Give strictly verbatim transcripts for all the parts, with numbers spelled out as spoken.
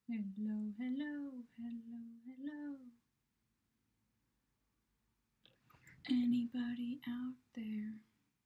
Hello, hello, hello, hello. Anybody out there?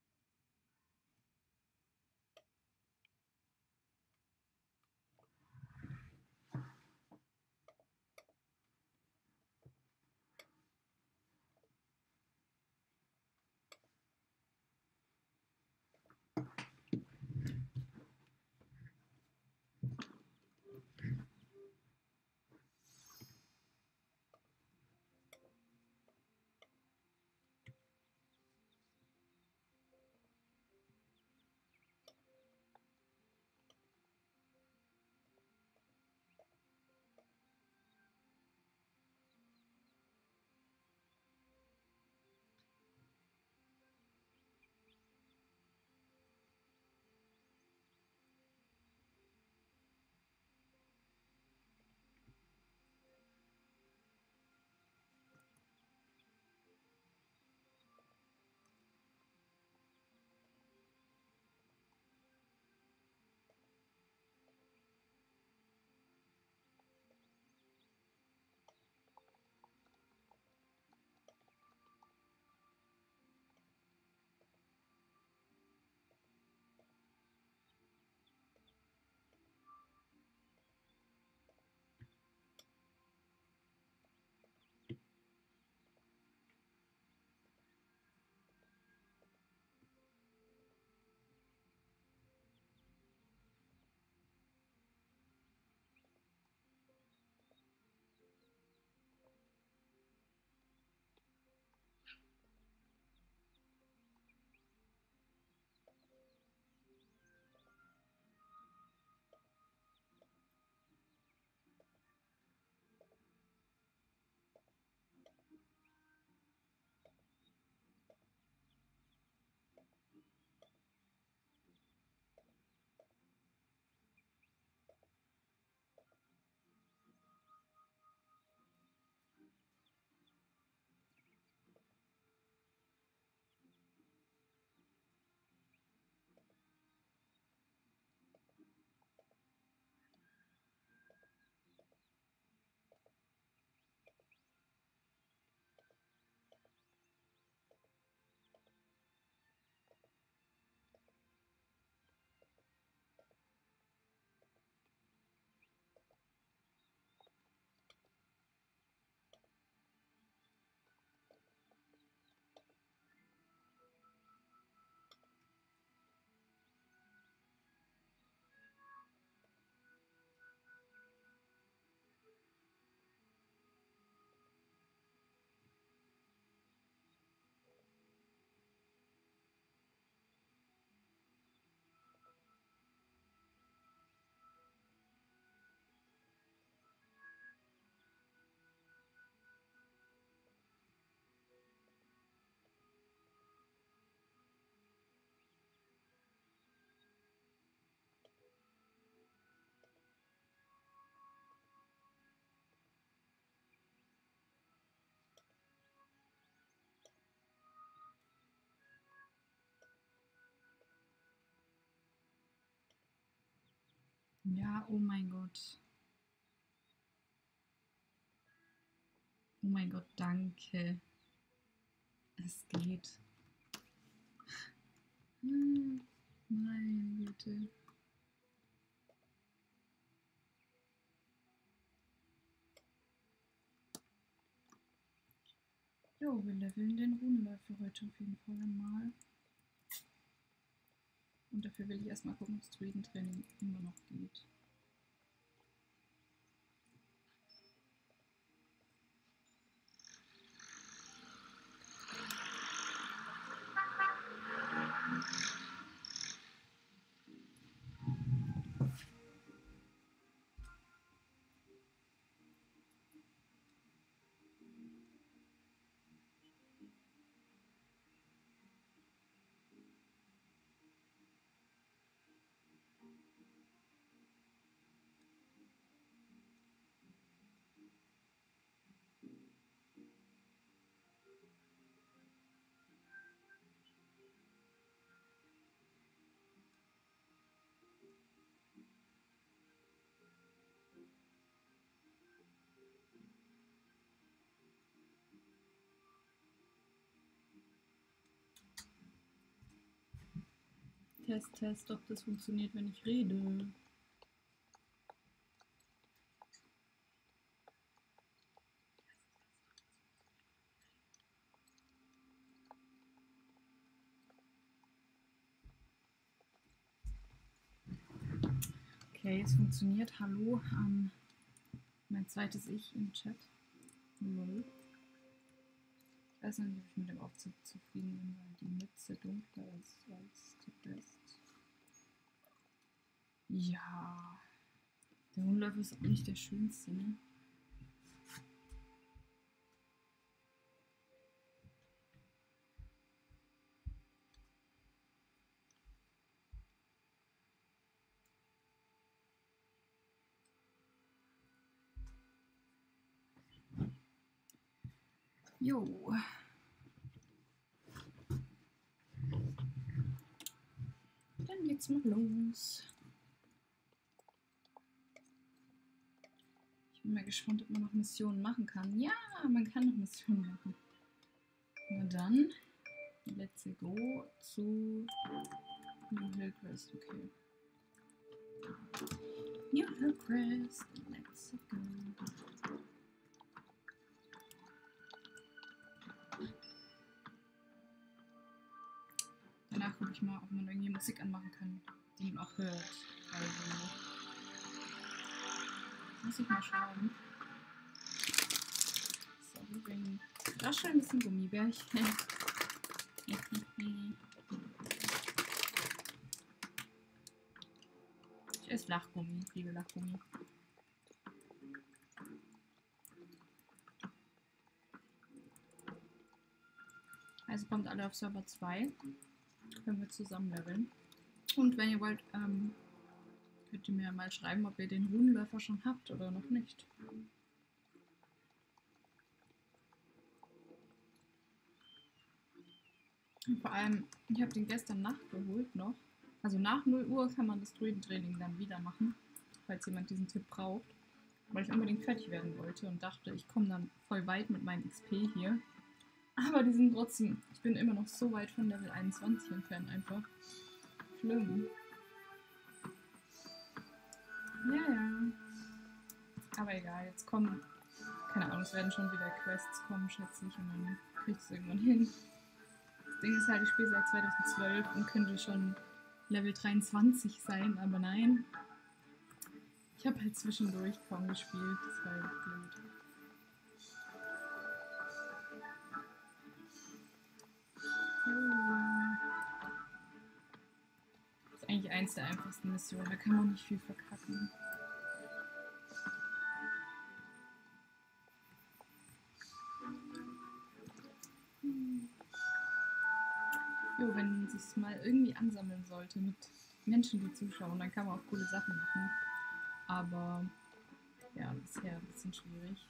Ja, oh mein Gott. Oh mein Gott, danke. Es geht. Hm, meine Güte. Jo, wir leveln den Runenläufer heute auf jeden Fall einmal. Und dafür will ich erstmal gucken, ob das Druidentraining immer noch geht. Test, Test, ob das funktioniert, wenn ich rede. Okay, es funktioniert. Hallo an mein zweites Ich im Chat. Lol. Ich weiß noch nicht, ob ich mit dem Aufzug zufrieden bin, weil die Mütze dunkler ist als der Rest. Ja. Der Hundlöffel ist auch nicht der schönste, ne? Jo. Dann geht's mal los. Ich bin mal gespannt, ob man noch Missionen machen kann. Ja, man kann noch Missionen machen. Na dann, let's go zu New Hillcrest. Okay. New Hillcrest, let's go. Danach gucke ich mal, ob man irgendwie Musik anmachen kann, die man auch hört. Also muss ich mal schauen. So, wir bringen rasch ein bisschen Gummibärchen. Ich esse Lachgummi, ich liebe Lachgummi. Also kommt alle auf Server zwei. Können wir zusammen leveln. Und wenn ihr wollt, ähm, könnt ihr mir mal schreiben, ob ihr den Runenläufer schon habt oder noch nicht. Und vor allem, ich habe den gestern Nacht geholt noch. Also nach null Uhr kann man das Druidentraining dann wieder machen, falls jemand diesen Tipp braucht. Weil ich unbedingt fertig werden wollte und dachte, ich komme dann voll weit mit meinem X P hier. Aber die sind trotzdem, ich bin immer noch so weit von Level einundzwanzig entfernt einfach. Schlimm. Ja, ja. Aber egal, jetzt kommen, keine Ahnung, es werden schon wieder Quests kommen, schätze ich, und dann krieg ich es irgendwann hin. Das Ding ist halt, ich spiele seit zweitausendzwölf und könnte schon Level dreiundzwanzig sein, aber nein. Ich habe halt zwischendurch kaum gespielt, das war halt blöd. Das ist eigentlich eins der einfachsten Missionen, da kann man nicht viel verkacken. Jo, wenn sich es mal irgendwie ansammeln sollte mit Menschen, die zuschauen, dann kann man auch coole Sachen machen. Aber ja, bisher ein bisschen schwierig.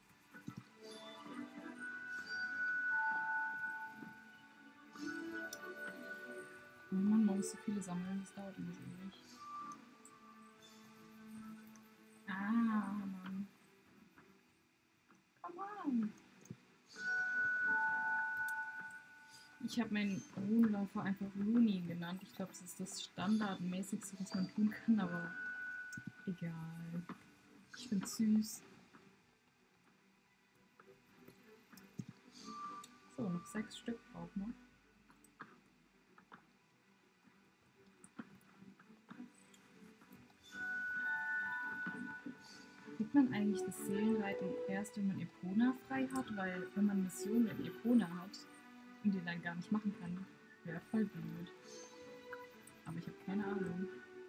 Man muss so viele sammeln, das dauert immer so ewig. Ah, Mann. Come on. Ich habe meinen Runenläufer einfach Rooney genannt. Ich glaube, das ist das Standardmäßigste, was man tun kann, aber egal. Ich find's süß. So, noch sechs Stück braucht man. Kriegt man eigentlich das Seelenreiten erst, wenn man Epona frei hat? Weil wenn man Missionen in Epona hat und die dann gar nicht machen kann, wäre voll blöd. Aber ich habe keine Ahnung.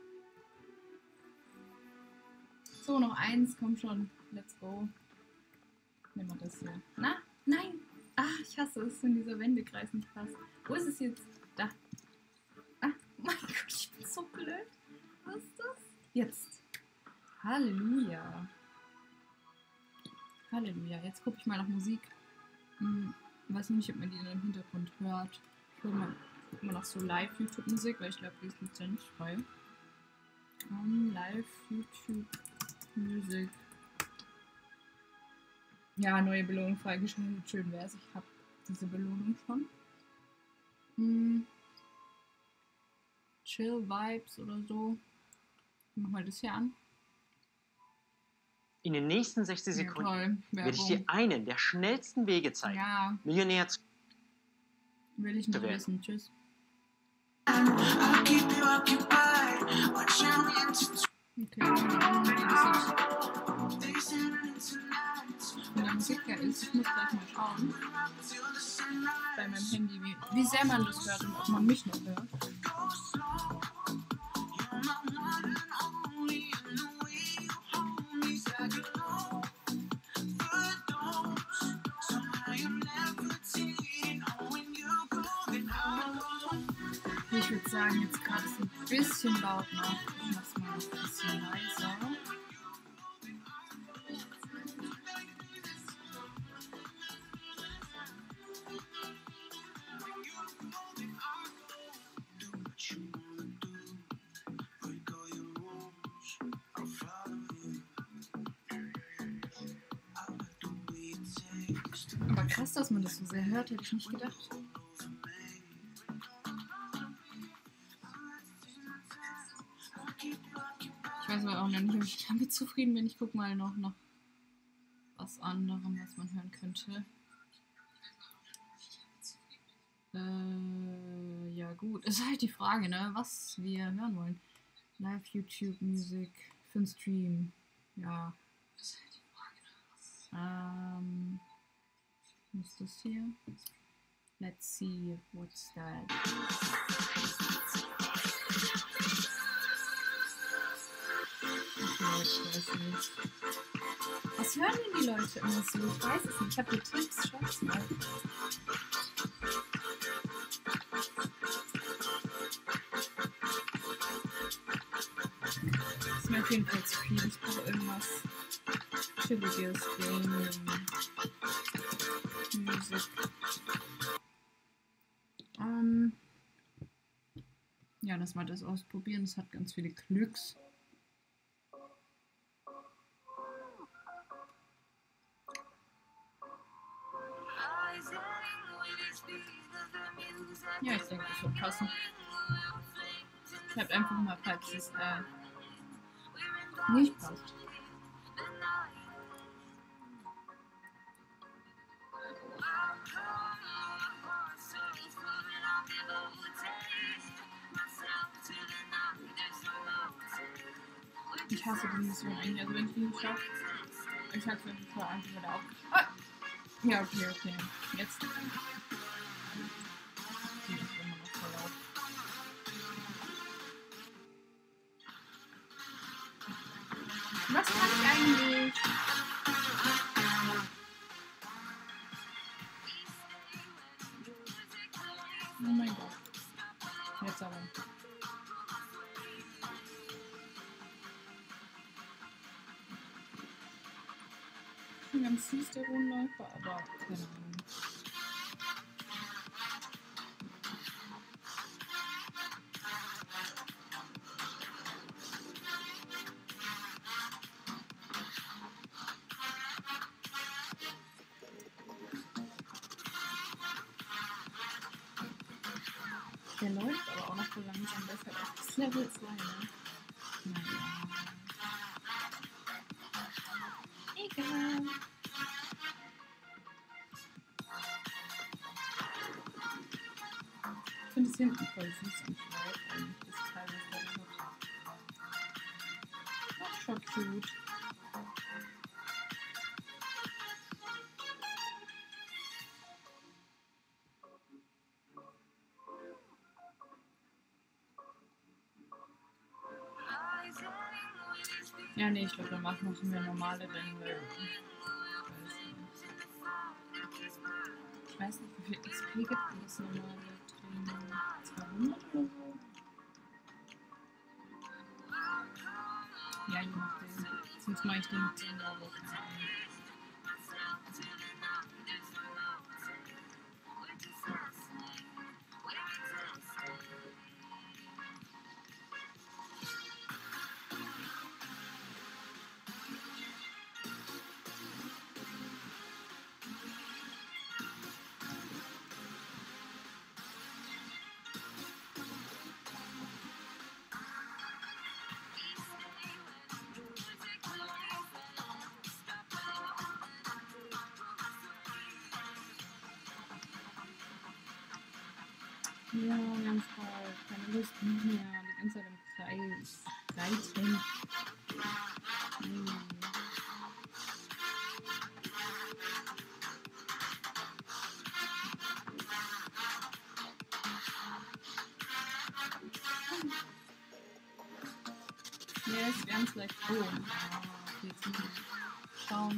So, noch eins, komm schon. Let's go. Nehmen wir das hier. Na? Nein! Ah, ich hasse es, wenn dieser Wendekreis nicht passt. Wo ist es jetzt? Da. Ah, mein Gott, ich bin so blöd. Was ist das? Jetzt. Halleluja. Halleluja. Jetzt gucke ich mal nach Musik. Hm, weiß nicht, ob man die im Hintergrund hört. Ich höre mal, mal nach so Live-YouTube-Musik, weil ich glaube, die ist lizenzfrei. Um, Live-YouTube-Musik. Ja, neue Belohnung freigeschaltet. Schön wär's. Ich habe diese Belohnung schon. Hm. Chill Vibes oder so. Ich mach mal das hier an. In den nächsten sechzig Sekunden ja, toll. werde ich dir einen der schnellsten Wege zeigen, ja. Millionär zu Will ich nur werden. wissen. Tschüss. Okay, wie der Musik her ist, ich muss gleich mal schauen bei meinem Handy, wie, wie sehr man das hört und ob man mich noch hört. Ich würde sagen, jetzt gerade ist ein bisschen laut noch. Ich mach's mal ein bisschen leiser. Aber krass, dass man das so sehr hört, hätte ich nicht gedacht. Ich weiß aber auch noch nicht, ob ich damit zufrieden bin. Ich guck mal noch nach was anderem, was man hören könnte. Äh, ja gut, ist halt die Frage, ne, was wir hören wollen. Live YouTube Music für den Stream. Ja. Ähm, was ist das hier? Let's see, what's that? Okay, ich weiß nicht. Was hören denn die Leute immer so? Ich weiß es nicht. Ich habe die Tipps, schreib's mal. Das ist mir auf jeden Fall zu viel. Ich brauche irgendwas Chilliges, Gaming, Musik. Ähm, ja, lass mal das ausprobieren. Das hat ganz viele Klicks. Ja, ich denke, das wird passen. Ich habe einfach mal, falls es äh, nicht passt. Ich hasse die Mission eigentlich. Also wenn ich die nicht schaffe, ich hab's wirklich vor einfach wieder auf. Ah! Ja, okay, okay. Jetzt. Die ist immer noch voll laut. Was kann ich eigentlich? Oh mein Gott. Jetzt aber. Ich bin ganz süß, der Rundläufer, aber keine Ahnung. Der läuft aber auch noch so langsam, der ist halt auch das Level zwei, ne? Naja. Egal. Ich finde es hinten voll süß und laut eigentlich, das Teil, was der hat. Das ist schon cute. Ja, nee, ich glaube, dann machen wir normale Rennen, weil ich weiß nicht, wie viel X P gibt denn das normale Training? zweihundert oder so? Ja, je nachdem. Sonst mache ich den mit zehn Euro. Ja, ganz bald. Keine Lust mehr. Die ganze Zeit im Kreis. Reiten. Nee. Ja, es wären vielleicht froh. Ah, okay, jetzt müssen wir schauen.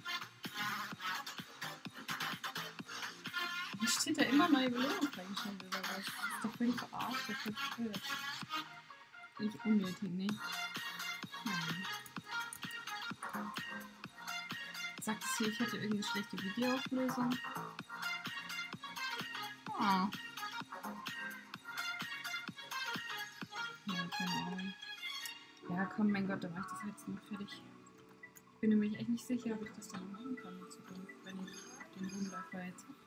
Hier steht da immer neue Belohnung freigeschaltet oder was? Das ist doch völlig verarscht, das wird blöd. Nicht unnötig, ne? Hm. Sagt es hier, ich hätte irgendwie schlechte Videoauflösung? Ah. Ja, keine Ahnung. Ja, komm, mein Gott, dann mach ich das jetzt noch fertig. Ich bin nämlich echt nicht sicher, ob ich das dann noch machen kann in Zukunft, wenn ich den Wohnläufer jetzt habe.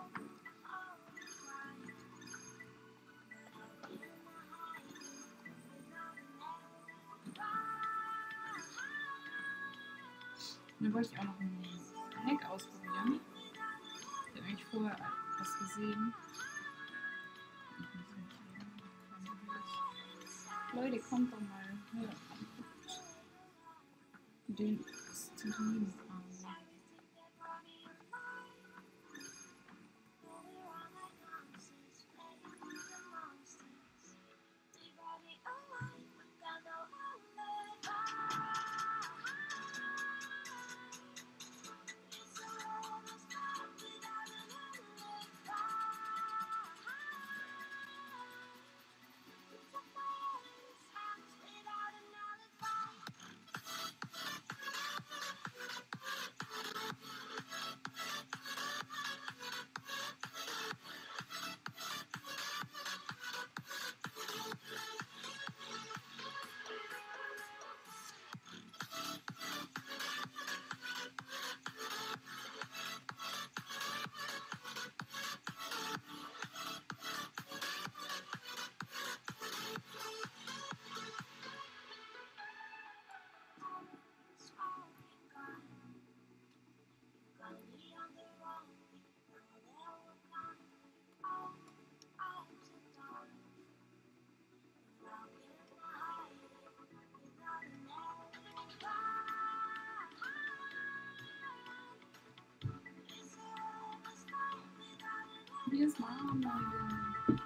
Dann wollte ich auch noch einen Hack ausprobieren. Ich habe nämlich vorher was gesehen. Leute, kommt doch mal. Ja. Den Zentralen. Wie ist Mama, Leute?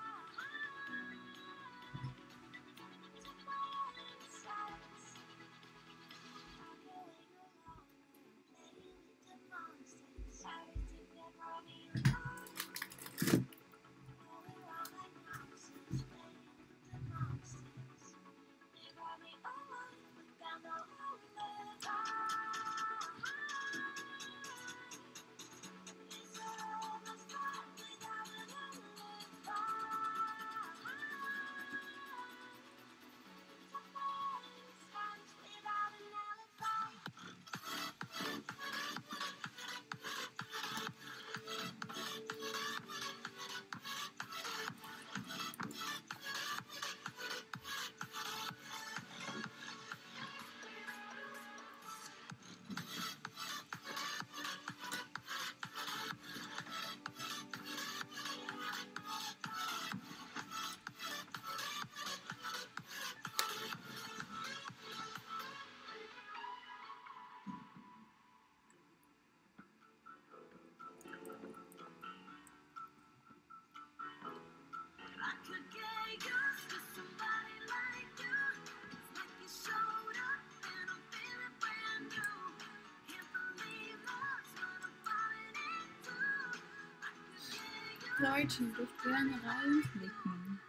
Leute, ihr dürft gerne reinklicken.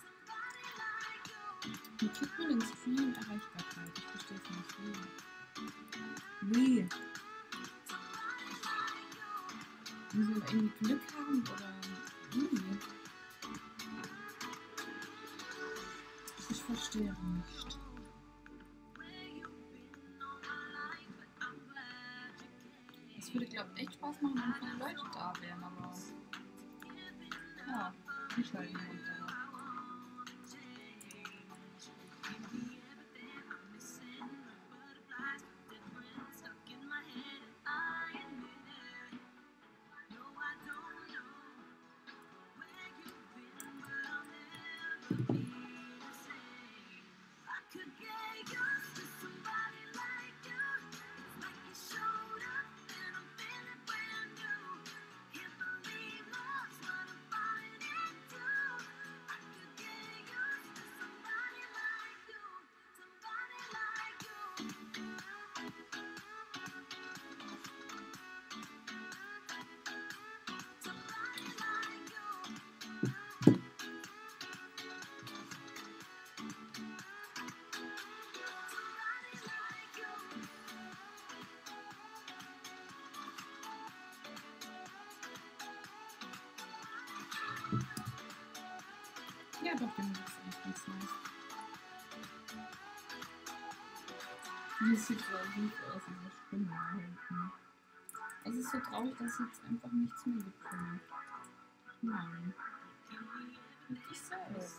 Wie kriegt man den Stream Erreichbarkeit? Ich verstehe es nicht. Wie? Müssen wir irgendwie Glück haben oder wie? Ich verstehe nicht. Es würde, glaube ich, echt Spaß machen, wenn viele Leute da wären, aber ja, ich halt nicht. Ja, doch, die Musik ist eigentlich ganz nice. Das sieht so süß aus, diese Stimme da hinten. Es ist so traurig, dass es jetzt einfach nichts mehr gibt für mich. Nein. Richtig sad.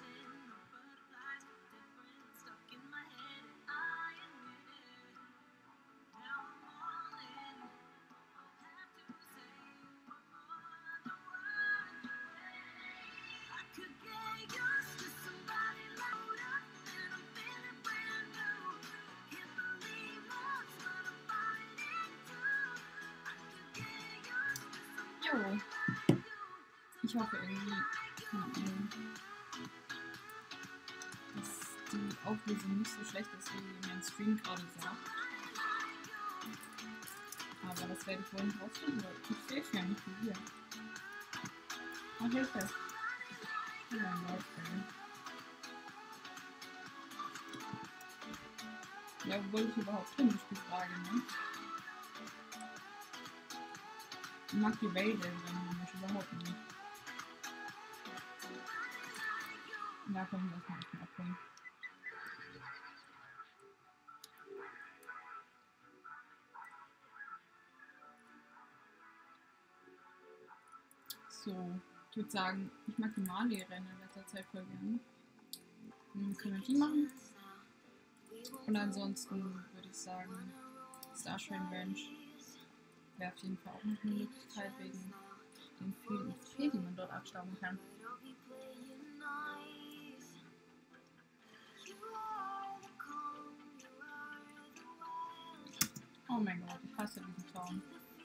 Jo. Ich hoffe irgendwie, keine Ahnung, dass die Auflösung nicht so schlecht ist, wie mein Stream gerade sagt. Aber das werde ich wohl nicht rausfinden, weil ich sehe es ja nicht wie hier. Ach, Hilfe. Ja, Leute. Ja, wo wollte ich überhaupt hin, ist die Frage, ne? Ich mag die Welt nämlich überhaupt nicht. Da kommen wir erstmal nicht mehr abholen. So, ich würde sagen, ich mag die Marley-Rennen in letzter Zeit voll gerne. Dann können wir die machen. Und ansonsten würde ich sagen, Starshine Ranch wäre auf jeden Fall auch noch eine Möglichkeit wegen den vielen X P, die man dort abstauben kann. Oh mein Gott, ich hasse diesen Zaun.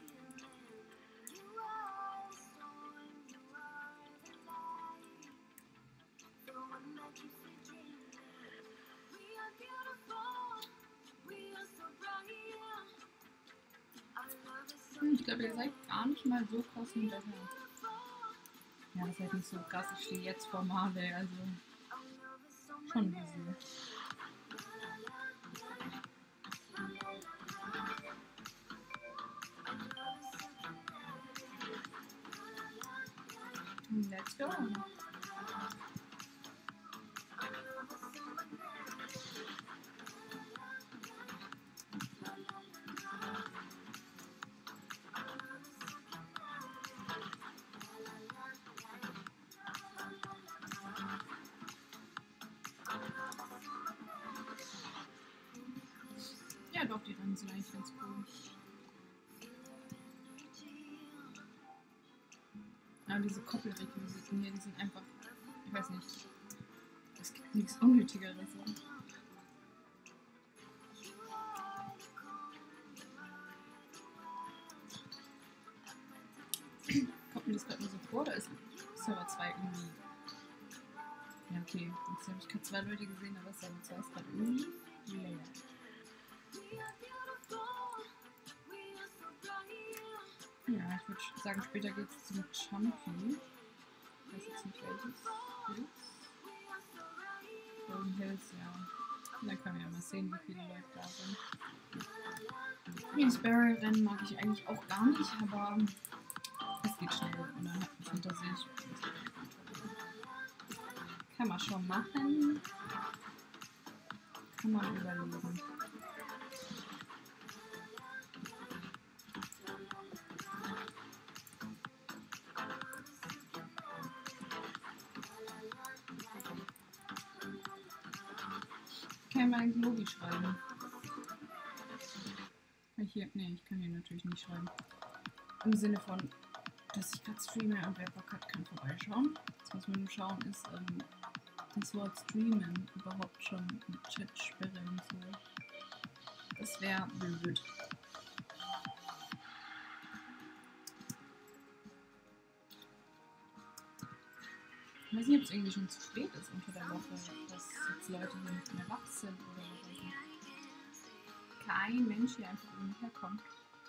Ich glaube, ihr seid gar nicht mal so krass hinterher. Ja, das ist halt nicht so krass. Ich stehe jetzt vor Marley, also schon easy. Let's go. Ja, doch, die Rennen sind eigentlich ganz cool. Aber diese Koppelrequisiten hier, die sind einfach, ich weiß nicht, es gibt nichts Unnötigeres. Kommt mir das gerade nur so vor, da ist Server zwei irgendwie. Ja, okay, jetzt habe ich gerade zwei Leute gesehen, aber Server zwei ist gerade irgendwie leer. Ja, ich würde sagen, später geht es zum Chumpy. Ich weiß jetzt nicht welches. Golden Hills, ja. Und dann können wir ja mal sehen, wie viele Leute da sind. Das Barrel-Rennen mag ich eigentlich auch gar nicht, aber es geht schnell und dann hat mich hinter sich. Kann man schon machen. Kann man überlegen. Ich kann mal ein Lobby schreiben. Hier, nee, ich kann hier natürlich nicht schreiben. Im Sinne von, dass ich gerade streame und wer Bock hat, kann vorbeischauen. Das, was wir nur schauen, ist, ähm, das Wort streamen überhaupt schon mit Chatsperre und so. Das wäre blöd. Ich weiß nicht, ob es irgendwie schon zu spät ist unter der Woche, dass jetzt Leute hier nicht mehr wach sind oder so. Kein Mensch hier einfach irgendwie herkommt.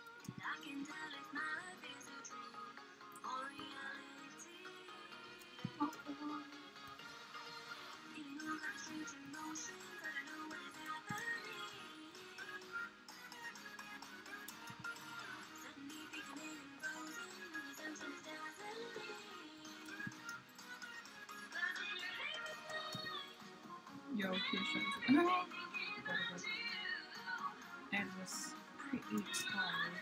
Ja, okay, scheiße. Oh Gott, oh Gott. It was pretty tired.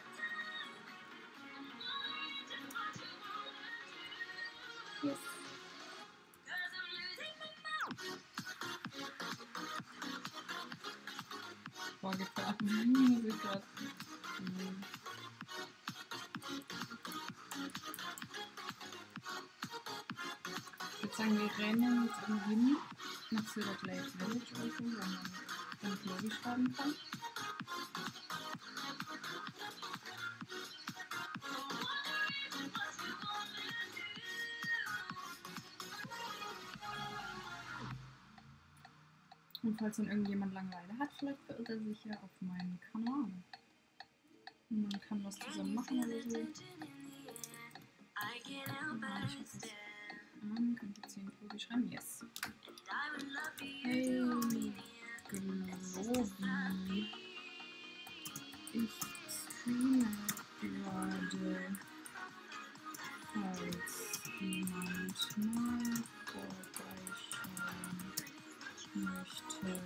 Yes. Boah, gefällt mir die Musik gerade. Mhm. Ich würde sagen, wir rennen jetzt irgendwie hin nach Silver Lake Village oder so, wo man damit Lobby starten kann. Und falls dann irgendjemand Langeweile hat, vielleicht verirrt er sich ja auf meinen Kanal. Und man kann was zusammen machen oder so. Ja, ich weiß es. Ähm, könnt ihr zehn Tobi schreiben? Yes. Hey, Globi. Ich streame gerade. Falls jemand mal vorbeischauen möchte.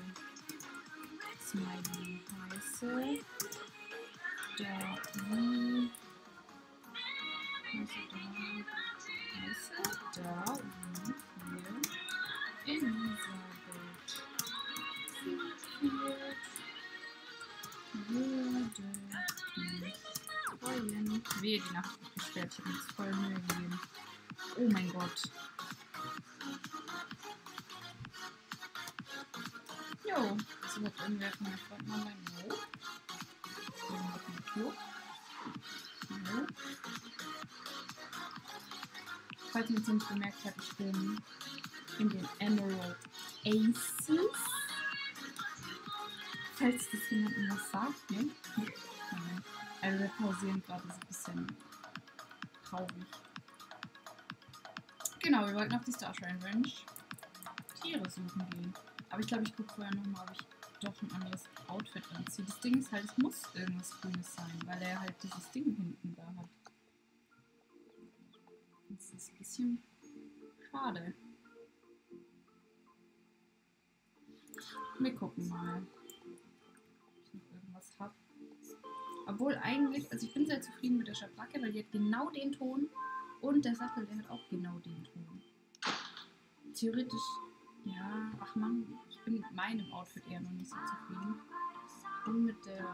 Smiley heiße. Da wie heiße da heiße da wie wir Elisabeth zitiert würde mich freuen. Wehe, die Nacht wird gesperrt. Ich habe mir jetzt voll Mühe gegeben. Oh mein Gott. Jo, so hat irgendwer von meinen Freunden online. No. Irgendwer auf die Tür. No. Falls ihr jetzt nicht bemerkt habt, ich bin in den Emerald Aces. Falls das jemandem was sagt, ne? Nein. Also wir pausieren gerade so ein bisschen traurig. Genau, wir wollten auf die Starshine Ranch Tiere suchen gehen. Aber ich glaube, ich gucke vorher nochmal, ob ich doch ein anderes Outfit anziehe. Das Ding ist halt, es muss irgendwas Grünes sein, weil er halt dieses Ding hinten da hat. Das ist ein bisschen schade. Wir gucken mal, ob ich noch irgendwas habe. Obwohl eigentlich, also ich bin sehr zufrieden mit der Schabracke, weil die hat genau den Ton und der Sattel, der hat auch genau den Ton. Theoretisch, ja, ach man, ich bin mit meinem Outfit eher noch nicht so zufrieden. Und mit der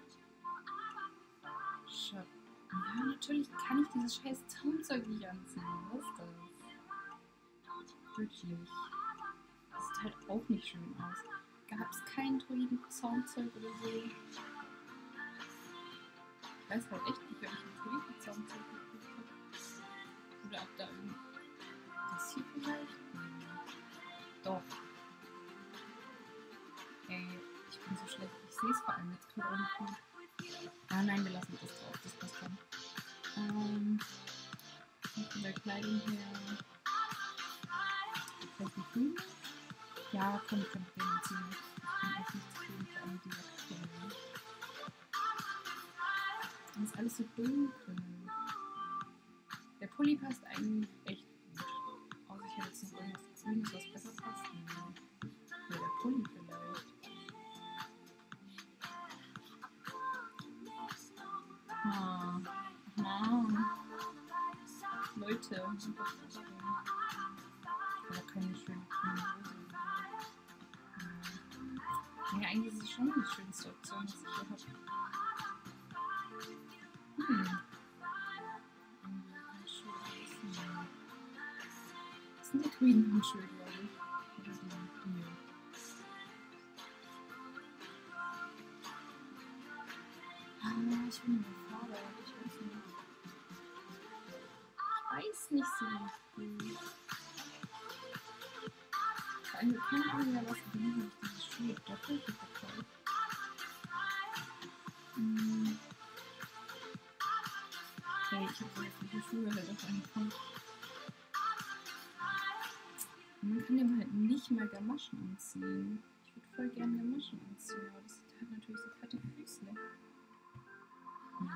Schabracke. Ja, natürlich kann ich dieses scheiß Zaumzeug nicht anziehen. Was ist das? Wirklich. Das sieht halt auch nicht schön aus. Gab es kein Druiden-Zaumzeug oder so? Ich weiß halt echt nicht, ob ich ein Druiden-Zaumzeug gekriegt habe. Oder ob da irgend... Das hier vielleicht? Nee. Doch. Ey, ich bin so schlecht. Ich sehe es vor allem jetzt gerade auch nicht. Ah nein, wir lassen das drauf, das passt dann. Ähm, von der Kleidung her. Vielleicht ein Grün? Ja, komm, ich kann den ziehen. Ich bin echt nicht zufrieden, vor allem dieser Kleidung. Das ist alles so dunkel. Der Pulli passt eigentlich echt gut. Außer ich hätte jetzt noch irgendwas Grünes, was besser passt. Nee. Oder der Pulli vielleicht. Ah, Mann. Leute, sind doch so. Aber keine schöne grüne Hose. Ja, eigentlich ist es schon die schönste Option, was ich hier habe. Hm. Das sind die grünen Handschuhe, glaube ich. Oder ich bin überfordert. Ich weiß nicht. Ich weiß nicht so richtig. Vor allem, keine Ahnung mehr, was drin habe ich diese Schuhe doppelt gekauft. Hm. Hey, ich habe so jetzt viele Schuhe halt auf einen Punkt. Man kann dem halt nicht mal Gamaschen anziehen. Ich würde voll gerne Gamaschen anziehen, aber das hat natürlich so fette Füße. Hm.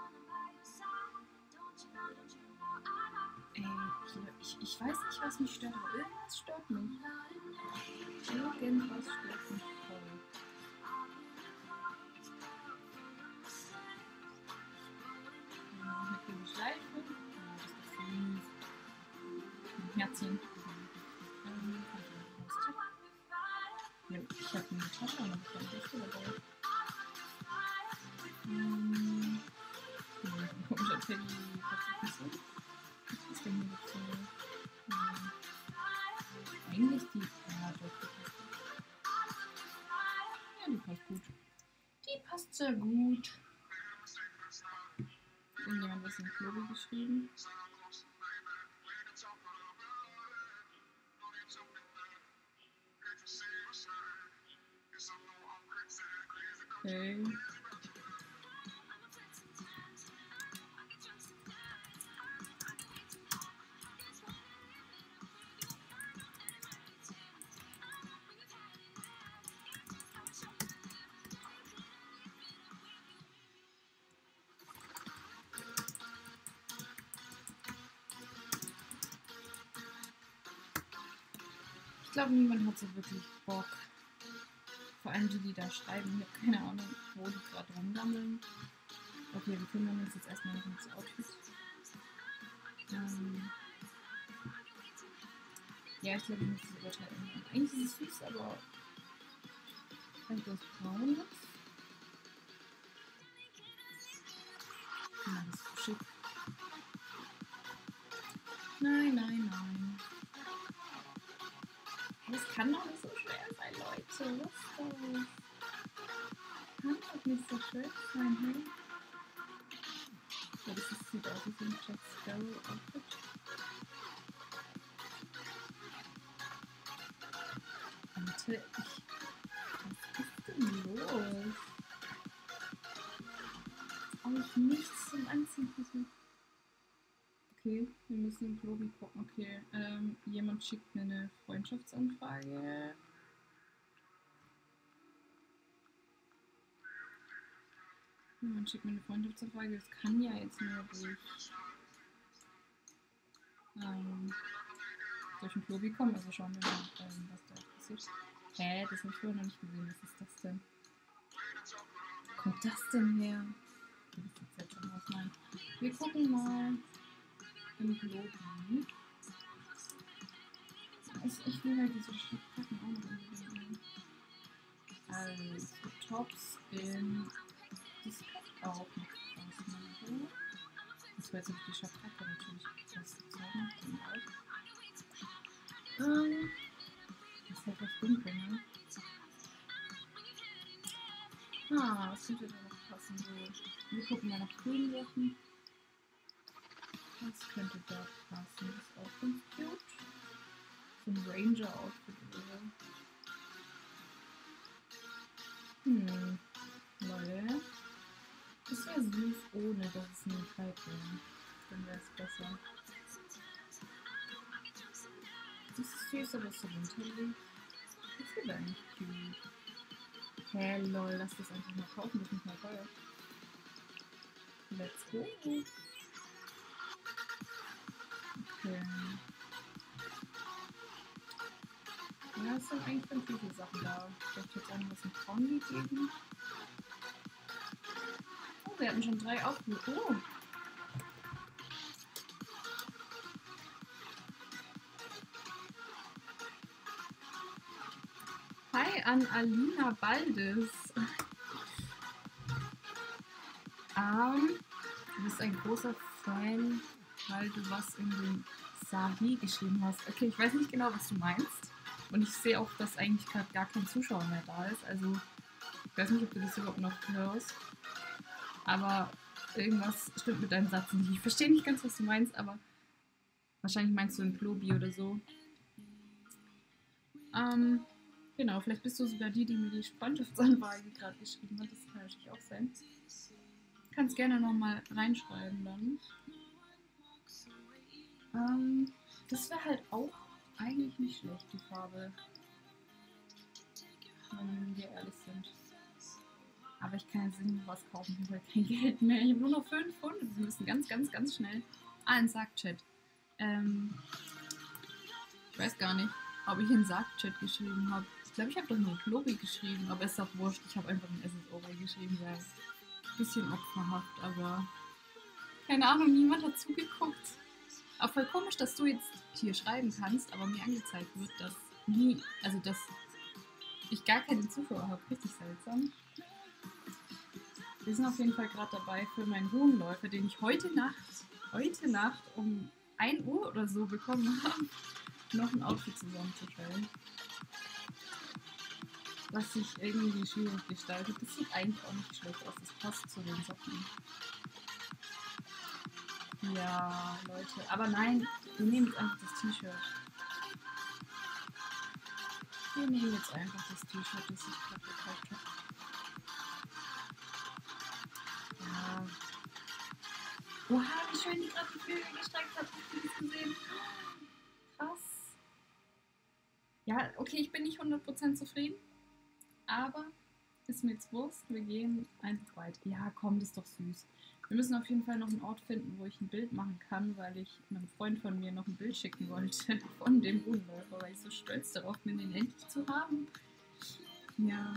Ey, hier, ich, ich weiß nicht, was mich stört, aber irgendwas stört mich. Irgendwas stört mich voll. Ja, hier kriege ich Schleife. Ja, das ist so süß. Ein Herzchen. Ähm, kann ich noch auschecken? Ja, ich habe eine Tasche noch kein Tasche dabei. Ähm, ja, ein komischer Teddy. Was ist das so? Was ist denn hier so? Ja. Eigentlich die. Ja, doch, die passt gut. Ja, die passt gut. Die passt sehr gut. Irgendjemand was in Klobi geschrieben? Okay. Ich glaube, niemand hat so wirklich Bock. Vor allem die, die da schreiben. Ich habe keine Ahnung, wo die gerade rumgammeln. Okay, wir kümmern uns jetzt erstmal noch ums Outfit. Ähm ja, ich glaube, ich muss das Urteil ändern. Eigentlich ist es süß, aber vielleicht was Braunes. Ja, das ist so schick. Nein, nein, nein. Das kann doch nicht so schwer sein, Leute. Was ist das? Kann doch nicht so schwer sein, hey? Ja, das ist, sieht aus wie so ein Jack Sparrow-Outfit. Warte, ich... Was ist denn los? Habe ich nichts zum Anziehen versucht. Okay, wir müssen im Klobi gucken. Okay, ähm, jemand schickt mir eine Freundschaftsanfrage. Jemand schickt mir eine Freundschaftsanfrage. Das kann ja jetzt nur durch, ähm, durch den Klobi kommen. Also schauen wir mal, ähm, was da passiert. Hä, das habe ich vorher noch nicht gesehen. Was ist das denn? Wo kommt das denn her? Das ist jetzt schon was mein. Wir gucken mal im Klobi. Also ich will halt diese Schiffpacken auch noch unbedingt. Also Tops in das kann auch noch was machen. Das war jetzt nicht die Schabracke natürlich was zeigen. Ähm, das ist halt recht dunkel, ne? Ah, was könnte da noch passen? So, wir gucken mal nach grünen Sachen. Was könnte da passen? Das ist auch ganz cute. So ein Ranger-Outfit oder so. Hm, Leute. Das wäre süß, ohne dass es ein Kleid wäre. Dann wäre es besser. Das ist süß, aber es ist so winterlich. Das wird eigentlich cute. Hä, hey, lol, lass das einfach mal kaufen, das ist nicht mal teuer. Let's go. Okay. Ja, es sind eigentlich ganz viele Sachen da. Ich möchte jetzt irgendwas in Traum geben. Oh, wir hatten schon drei Aufrufe. Oh. Hi an Alina Baldes. Um, du bist ein großer Fan, weil du was in den Sahi geschrieben hast. Okay, ich weiß nicht genau, was du meinst. Und ich sehe auch, dass eigentlich gerade gar kein Zuschauer mehr da ist. Also, ich weiß nicht, ob du das überhaupt noch hörst. Aber irgendwas stimmt mit deinem Satz nicht. Ich verstehe nicht ganz, was du meinst, aber wahrscheinlich meinst du ein Plobi oder so. Ähm, genau, vielleicht bist du sogar die, die mir die Freundschaftsanfrage gerade geschrieben hat. Das kann natürlich auch sein. Kannst gerne nochmal reinschreiben dann. Ähm, das wäre halt auch eigentlich nicht schlecht, die Farbe. Wenn wir ehrlich sind. Aber ich kann jetzt nicht was kaufen, ich habe halt kein Geld mehr. Ich habe nur noch fünf Pfund. Wir müssen ganz, ganz, ganz schnell. Ah, ein Sackchat. Ähm, ich weiß gar nicht, ob ich in Sackchat geschrieben habe. Ich glaube, ich habe doch nur Klobi geschrieben, aber ist doch wurscht. Ich habe einfach ein S S O geschrieben, weil ein bisschen opferhaft, aber keine Ahnung, niemand hat zugeguckt. Auch voll komisch, dass du jetzt hier schreiben kannst, aber mir angezeigt wird, dass nie, also dass ich gar keine Zuschauer habe. Richtig seltsam. Wir sind auf jeden Fall gerade dabei für meinen Runenläufer, den ich heute Nacht, heute Nacht um ein Uhr oder so bekommen habe, noch ein Outfit zusammenzustellen. Was sich irgendwie schwierig gestaltet. Das sieht eigentlich auch nicht schlecht aus. Das passt zu den Socken. Ja, Leute. Aber nein, wir nehmen jetzt einfach das T-Shirt. Wir nehmen jetzt einfach das T-Shirt, das ich gerade gekauft habe. Ja. Oha, wie schön die gerade die Flügel gestreckt hat. Habt ihr das gesehen? Krass. Ja, okay, ich bin nicht hundert Prozent zufrieden. Aber ist mir jetzt Wurst. Wir gehen einfach weiter. Ja, komm, das ist doch süß. Wir müssen auf jeden Fall noch einen Ort finden, wo ich ein Bild machen kann, weil ich einem Freund von mir noch ein Bild schicken wollte von dem Runenläufer, weil ich so stolz darauf bin, den endlich zu haben. Ja.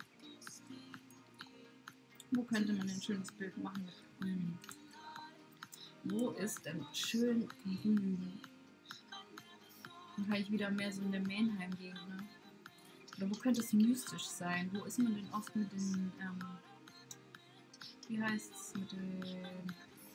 Wo könnte man ein schönes Bild machen mit Grün? Wo ist denn schön grün? Dann kann ich wieder mehr so in der Mannheim-Gegend, ne? Oder wo könnte es mystisch sein? Wo ist man denn oft mit den, ähm, wie heißt es, mit den,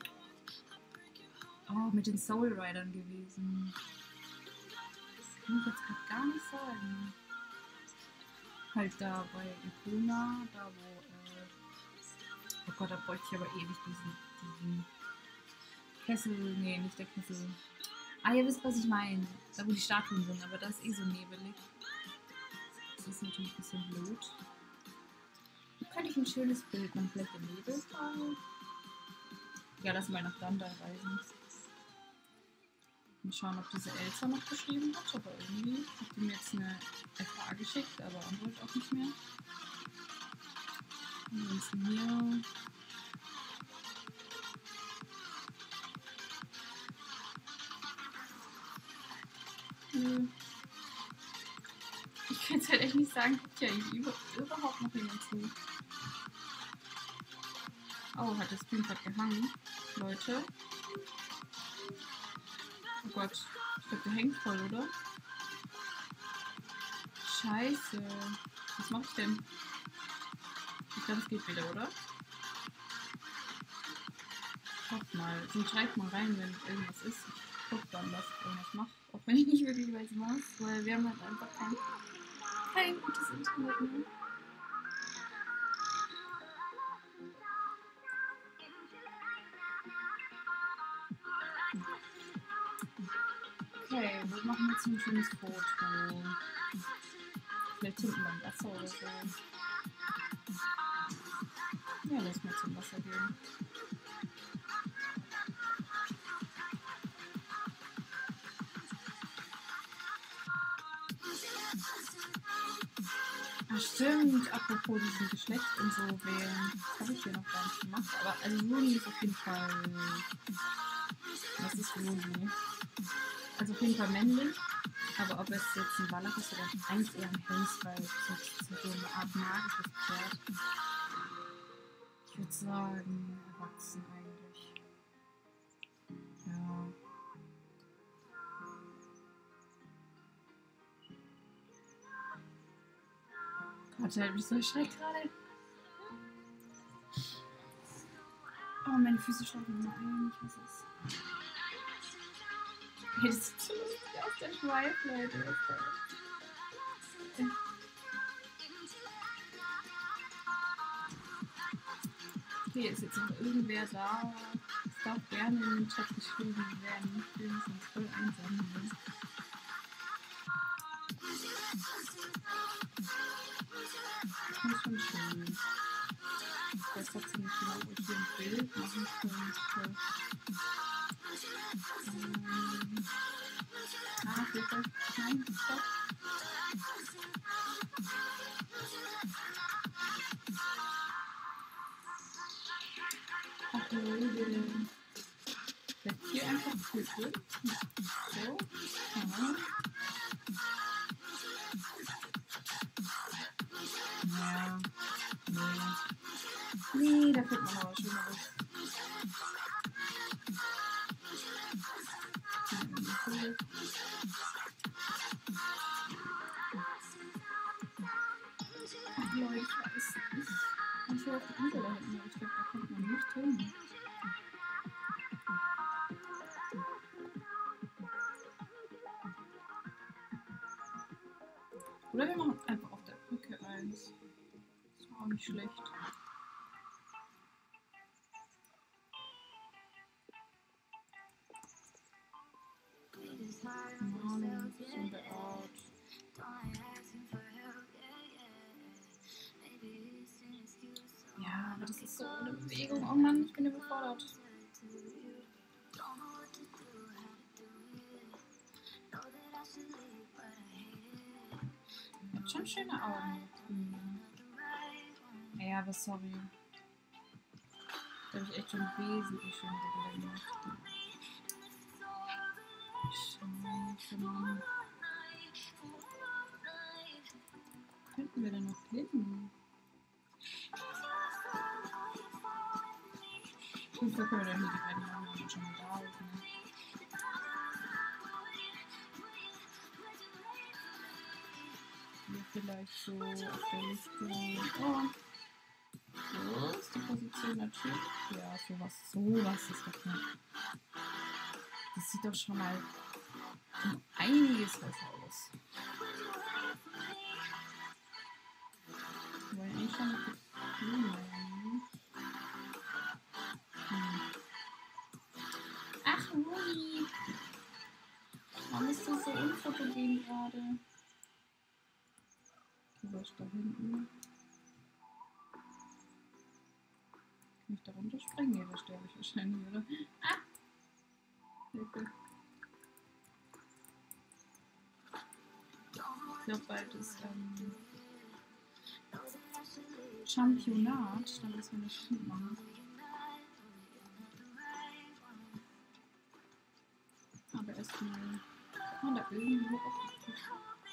oh, mit den Soul Riders gewesen? Das kann ich jetzt gerade gar nicht sagen. Halt da bei Epona, da wo, äh, oh Gott, da bräuchte ich aber ewig diesen, diesen Kessel, nee, nicht der Kessel. Ah, ihr wisst, was ich meine. Da, wo die Statuen sind, aber da ist eh so nebelig. Das ist natürlich ein bisschen blöd. Wie könnte ich ein schönes Bild machen? Vielleicht im Nebelfall? Ja, lass mal nach Danda reisen. Mal schauen, ob diese Elsa noch geschrieben hat, aber irgendwie hat die mir jetzt eine F A geschickt, aber antwortet auch nicht mehr. Ansonsten hier. Nö. Ich kann es halt echt nicht sagen, guckt ja über, überhaupt noch jemand zu. Oh, hat das Film gerade gehangen, Leute. Oh Gott, ich glaube, der hängt voll, oder? Scheiße. Was mache ich denn? Ich glaube, es geht wieder, oder? Guck mal. Dann schreibt mal rein, wenn irgendwas ist. Ich guck dann, dass ich irgendwas mache. Auch wenn ich nicht wirklich weiß, was. Weil wir haben halt einfach kein, kein gutes Internet mehr. Okay, wir machen jetzt ein schönes Foto. Vielleicht hinten beim Wasser oder so. Ja, lass mal zum Wasser gehen. Ach stimmt, apropos diesen Geschlecht und so wählen. Das habe ich hier noch gar nicht gemacht. Aber also Juni ist auf jeden Fall. Was ist Juni? Also auf jeden Fall männlich. Aber ob es jetzt ein Wallach ist oder eigentlich eher ein Hengst, weil es so eine Art magisches Pferd. Ich würde sagen, erwachsen eigentlich. Ja. Gott, der hat mich so erschreckt gerade. Oh, meine Füße schlafen immer ein. Ich weiß es. Hey, das sieht so lustig aus, der Schweif, Leute. Was ist das? Okay, ist jetzt noch irgendwer da? Es darf gerne in den Chat geschrieben werden. Ich will mich sonst voll einsam hier. Das ist schon schön. Ich weiß trotzdem nicht genau, ob ich hier ein Bild machen könnte. Ähm. Ah, Hilfe. Nein, stopp. Ach Leute. Bleibt hier einfach Hilfe. So. Ja. Ja. Nee. Nee, da fällt man aber Schöneres. Ach Leute, ich weiß nicht. Ich will auf die Insel da hinten, aber ich glaube, da kommt man nicht hin. Oder wir machen einfach auf der Brücke eins. Das war auch nicht schlecht. Mann, so in der Art. Ja, aber das ist so eine Bewegung. Oh Mann, ich bin überfordert. Hat schon schöne Augen. Hm. Ja, aber sorry. Da habe ich echt schon wesentlich schönere Bilder gemacht. Scheiße, Mann. Wo könnten wir denn noch hin? Gut, da können wir dann hier die beiden machen, wenn wir schon mal da sind. Ne? Hier vielleicht so auf der Richtung. Oh. So ist die Position natürlich. Ja, sowas, sowas ist doch nicht. Das sieht doch schon mal um einiges besser aus. Wir wollen eigentlich schon mit den Blumen rein. Hm. Ach, Rudi! Warum ist das so unfotogen gerade? Okay, was ist da hinten? Kann ich da runterspringen? Nee, da sterbe ich wahrscheinlich, oder? Ah! Hilfe. Ich glaube, bald ist ähm, Championat. Dann müssen wir das Schild machen. Aber erstmal kann man da irgendwo auf die Küche.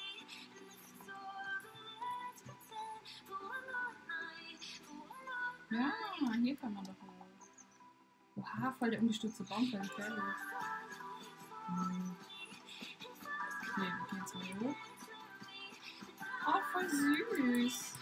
Ja, hier kann man doch hoch. Oha, voll der umgestürzte Baum, voll gefährlich. Hm. Okay, wir gehen jetzt mal hoch. Oh, voll süß.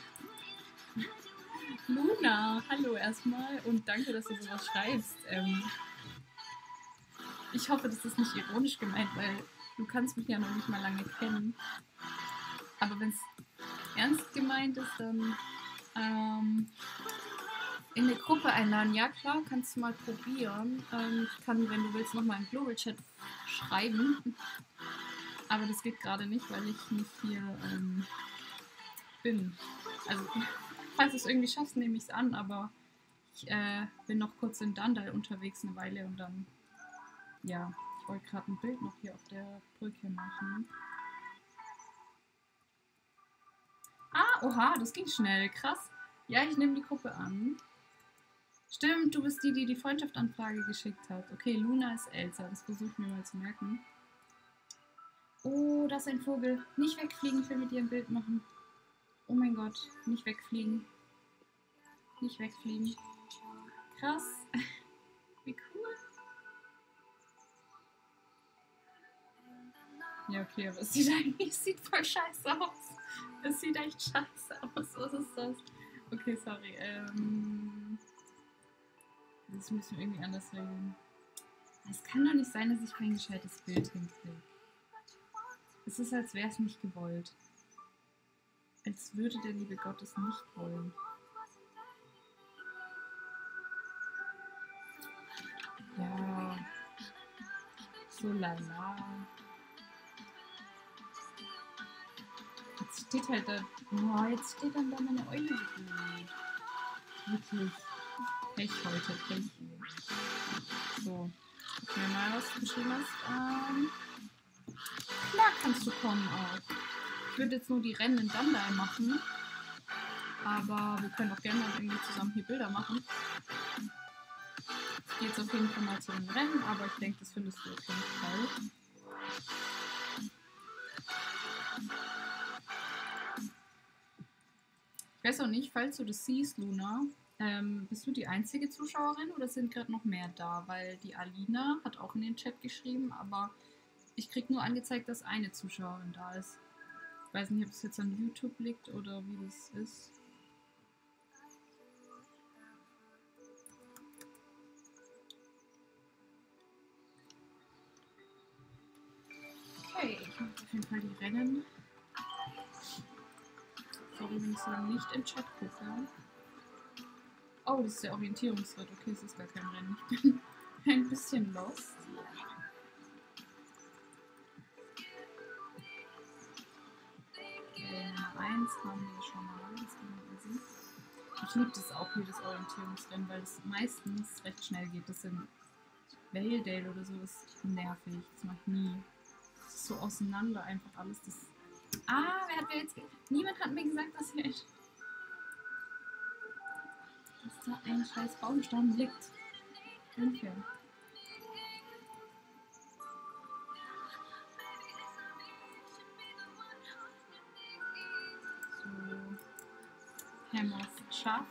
Luna, hallo erstmal und danke, dass du sowas schreibst. Ähm, ich hoffe, das ist nicht ironisch gemeint, weil du kannst mich ja noch nicht mal lange kennen. Aber wenn es ernst gemeint ist, dann ähm, in eine Gruppe einladen. Ja klar, kannst du mal probieren. Ähm, ich kann, wenn du willst, nochmal im Global Chat schreiben. Aber das geht gerade nicht, weil ich nicht hier ähm, bin. Also, falls du es irgendwie schaffst, nehme ich es an, aber ich äh, bin noch kurz in Dandal unterwegs eine Weile und dann, ja, ich wollte gerade ein Bild noch hier auf der Brücke machen. Ah, oha, das ging schnell, krass. Ja, ich nehme die Gruppe an. Stimmt, du bist die, die die Freundschaftsanfrage geschickt hat. Okay, Luna ist Elsa, das versuche ich mir mal zu merken. Oh, das ist ein Vogel. Nicht wegfliegen, ich will mit dir ein Bild machen. Oh mein Gott, nicht wegfliegen. Nicht wegfliegen. Krass. Wie cool. Ja, okay, aber es sieht eigentlich es sieht voll scheiße aus. Es sieht echt scheiße aus. Was ist das? Okay, sorry. Ähm, das müssen wir irgendwie anders regeln. Es kann doch nicht sein, dass ich kein gescheites Bild hinkriege. Es ist, als wäre es nicht gewollt. Als würde der liebe Gott es nicht wollen. Ja. So lala. Jetzt steht halt da. Oh, jetzt steht dann da meine Eule so blöd. Wirklich. Pech heute, Pech. So. Guck mir mal, was du geschrieben hast. Ähm, klar kannst du kommen auch. Ich würde jetzt nur die Rennen in Dandai machen. Aber wir können auch gerne irgendwie zusammen hier Bilder machen. Ich gehe jetzt auf jeden Fall mal zu den Rennen, aber ich denke, das findest du auf jeden Fall. Ich weiß auch nicht, falls du das siehst, Luna, ähm, bist du die einzige Zuschauerin oder sind gerade noch mehr da? Weil die Alina hat auch in den Chat geschrieben, aber ich krieg nur angezeigt, dass eine Zuschauerin da ist. Ich weiß nicht, ob es jetzt an YouTube liegt oder wie das ist. Okay, ich mache auf jeden Fall die Rennen. Sorry, wenn ich so nicht im Chat gucke. Oh, das ist der Orientierungsritt. Okay, es ist gar kein Rennen. Ich bin ein bisschen lost. Okay, Nummer eins haben wir schon mal. Das wir easy. Ich liebe das auch hier, das Orientierungsrennen, weil es meistens recht schnell geht. Das in Valedale oder so ist nervig. Das mache ich nie. Das ist so auseinander einfach alles. Das ah, wer hat mir jetzt... Niemand hat mir gesagt, dass hier echt... dass da ein scheiß Baumstamm liegt. Unfair. So. Hammers schafft.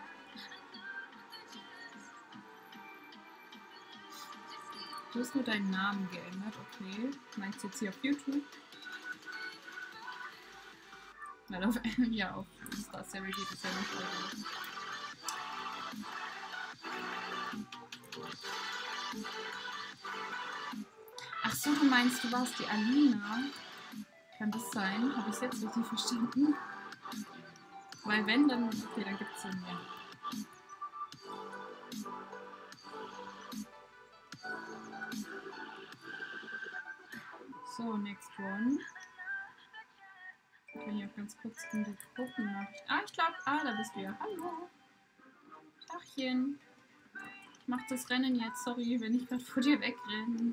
Du hast nur deinen Namen geändert, okay. Meinst du jetzt hier auf YouTube? Weil auf, ja, auf Star Series geht es ja nicht. Also. Ach so, du meinst, du warst die Alina? Kann das sein? Habe ich es jetzt richtig verstanden? Weil wenn, dann... Okay, dann gibt es Sinn, ja. So, next one. Ich kann hier auch ganz kurz in die Gruppennachricht. Ah, ich glaube... Ah, da bist du ja. Hallo. Tachchen. Ich mach das Rennen jetzt. Sorry, wenn ich gerade vor dir wegrenne.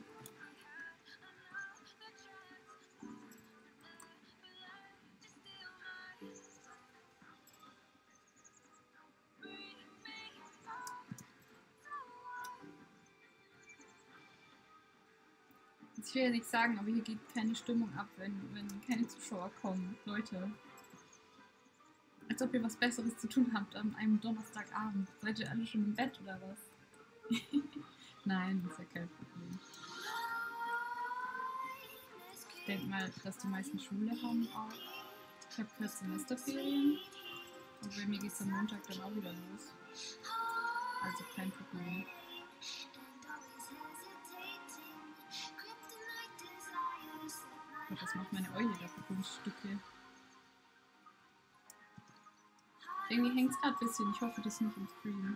Ich will ja nichts sagen, aber hier geht keine Stimmung ab, wenn, wenn keine Zuschauer kommen. Leute. Als ob ihr was Besseres zu tun habt an einem Donnerstagabend. Seid ihr alle schon im Bett oder was? Nein, das ist ja kein Problem. Ich denke mal, dass die meisten Schule haben auch. Ich habe gerade Semesterferien. Und bei mir geht es am Montag dann auch wieder los. Also kein Problem. Was macht meine Eule da für Kunststücke? Irgendwie hängt es gerade ein bisschen. Ich hoffe, das ist nicht im Stream.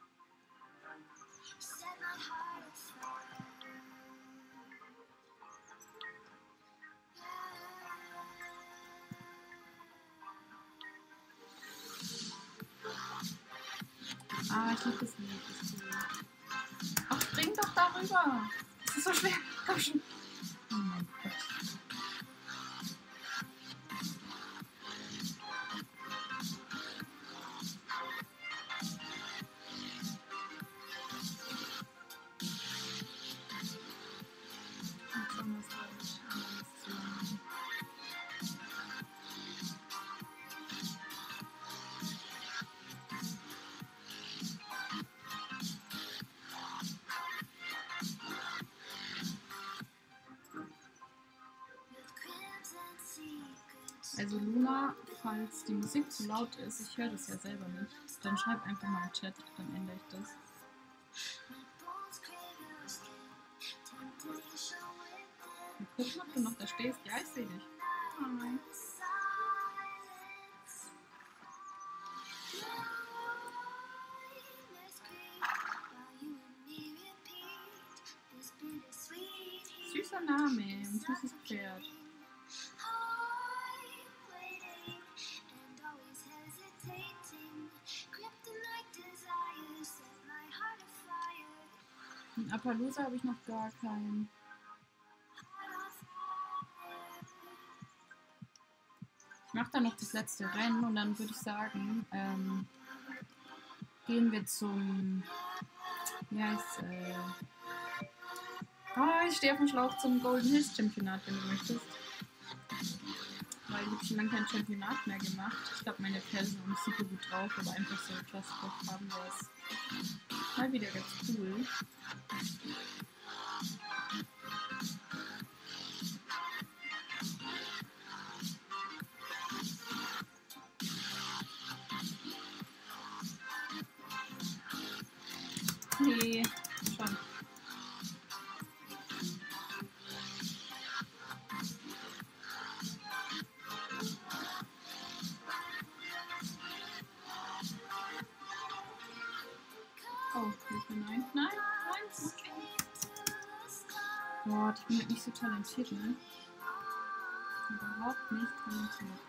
Ah, ich liebe das Lied. Das ist cool. Ach, spring doch darüber! Das ist so schwer. Komm schon. Oh mein Gott. Also Luna, falls die Musik zu laut ist, ich höre das ja selber nicht, dann schreib einfach mal im Chat, dann ändere ich das. Mal gucken, ob du noch da stehst. Ja, ich sehe dich. Hi. süßer Name. Ein süßes Pferd. In Appaloosa habe ich noch gar keinen. Ich mache dann noch das letzte Rennen und dann würde ich sagen, ähm, gehen wir zum, wie heißt äh, oh, ich stehe auf dem Schlauch zum Golden Hills Championat, wenn du möchtest. Weil ich habe schon lange kein Championat mehr gemacht. Ich glaube, meine Pferde sind nicht super gut drauf, aber einfach so etwas drauf haben wir es mal wieder ganz cool. Nee, schon. Oh, nein, nein, nein, okay. Gott, ich bin halt nicht so talentiert, ne? Überhaupt nicht talentiert.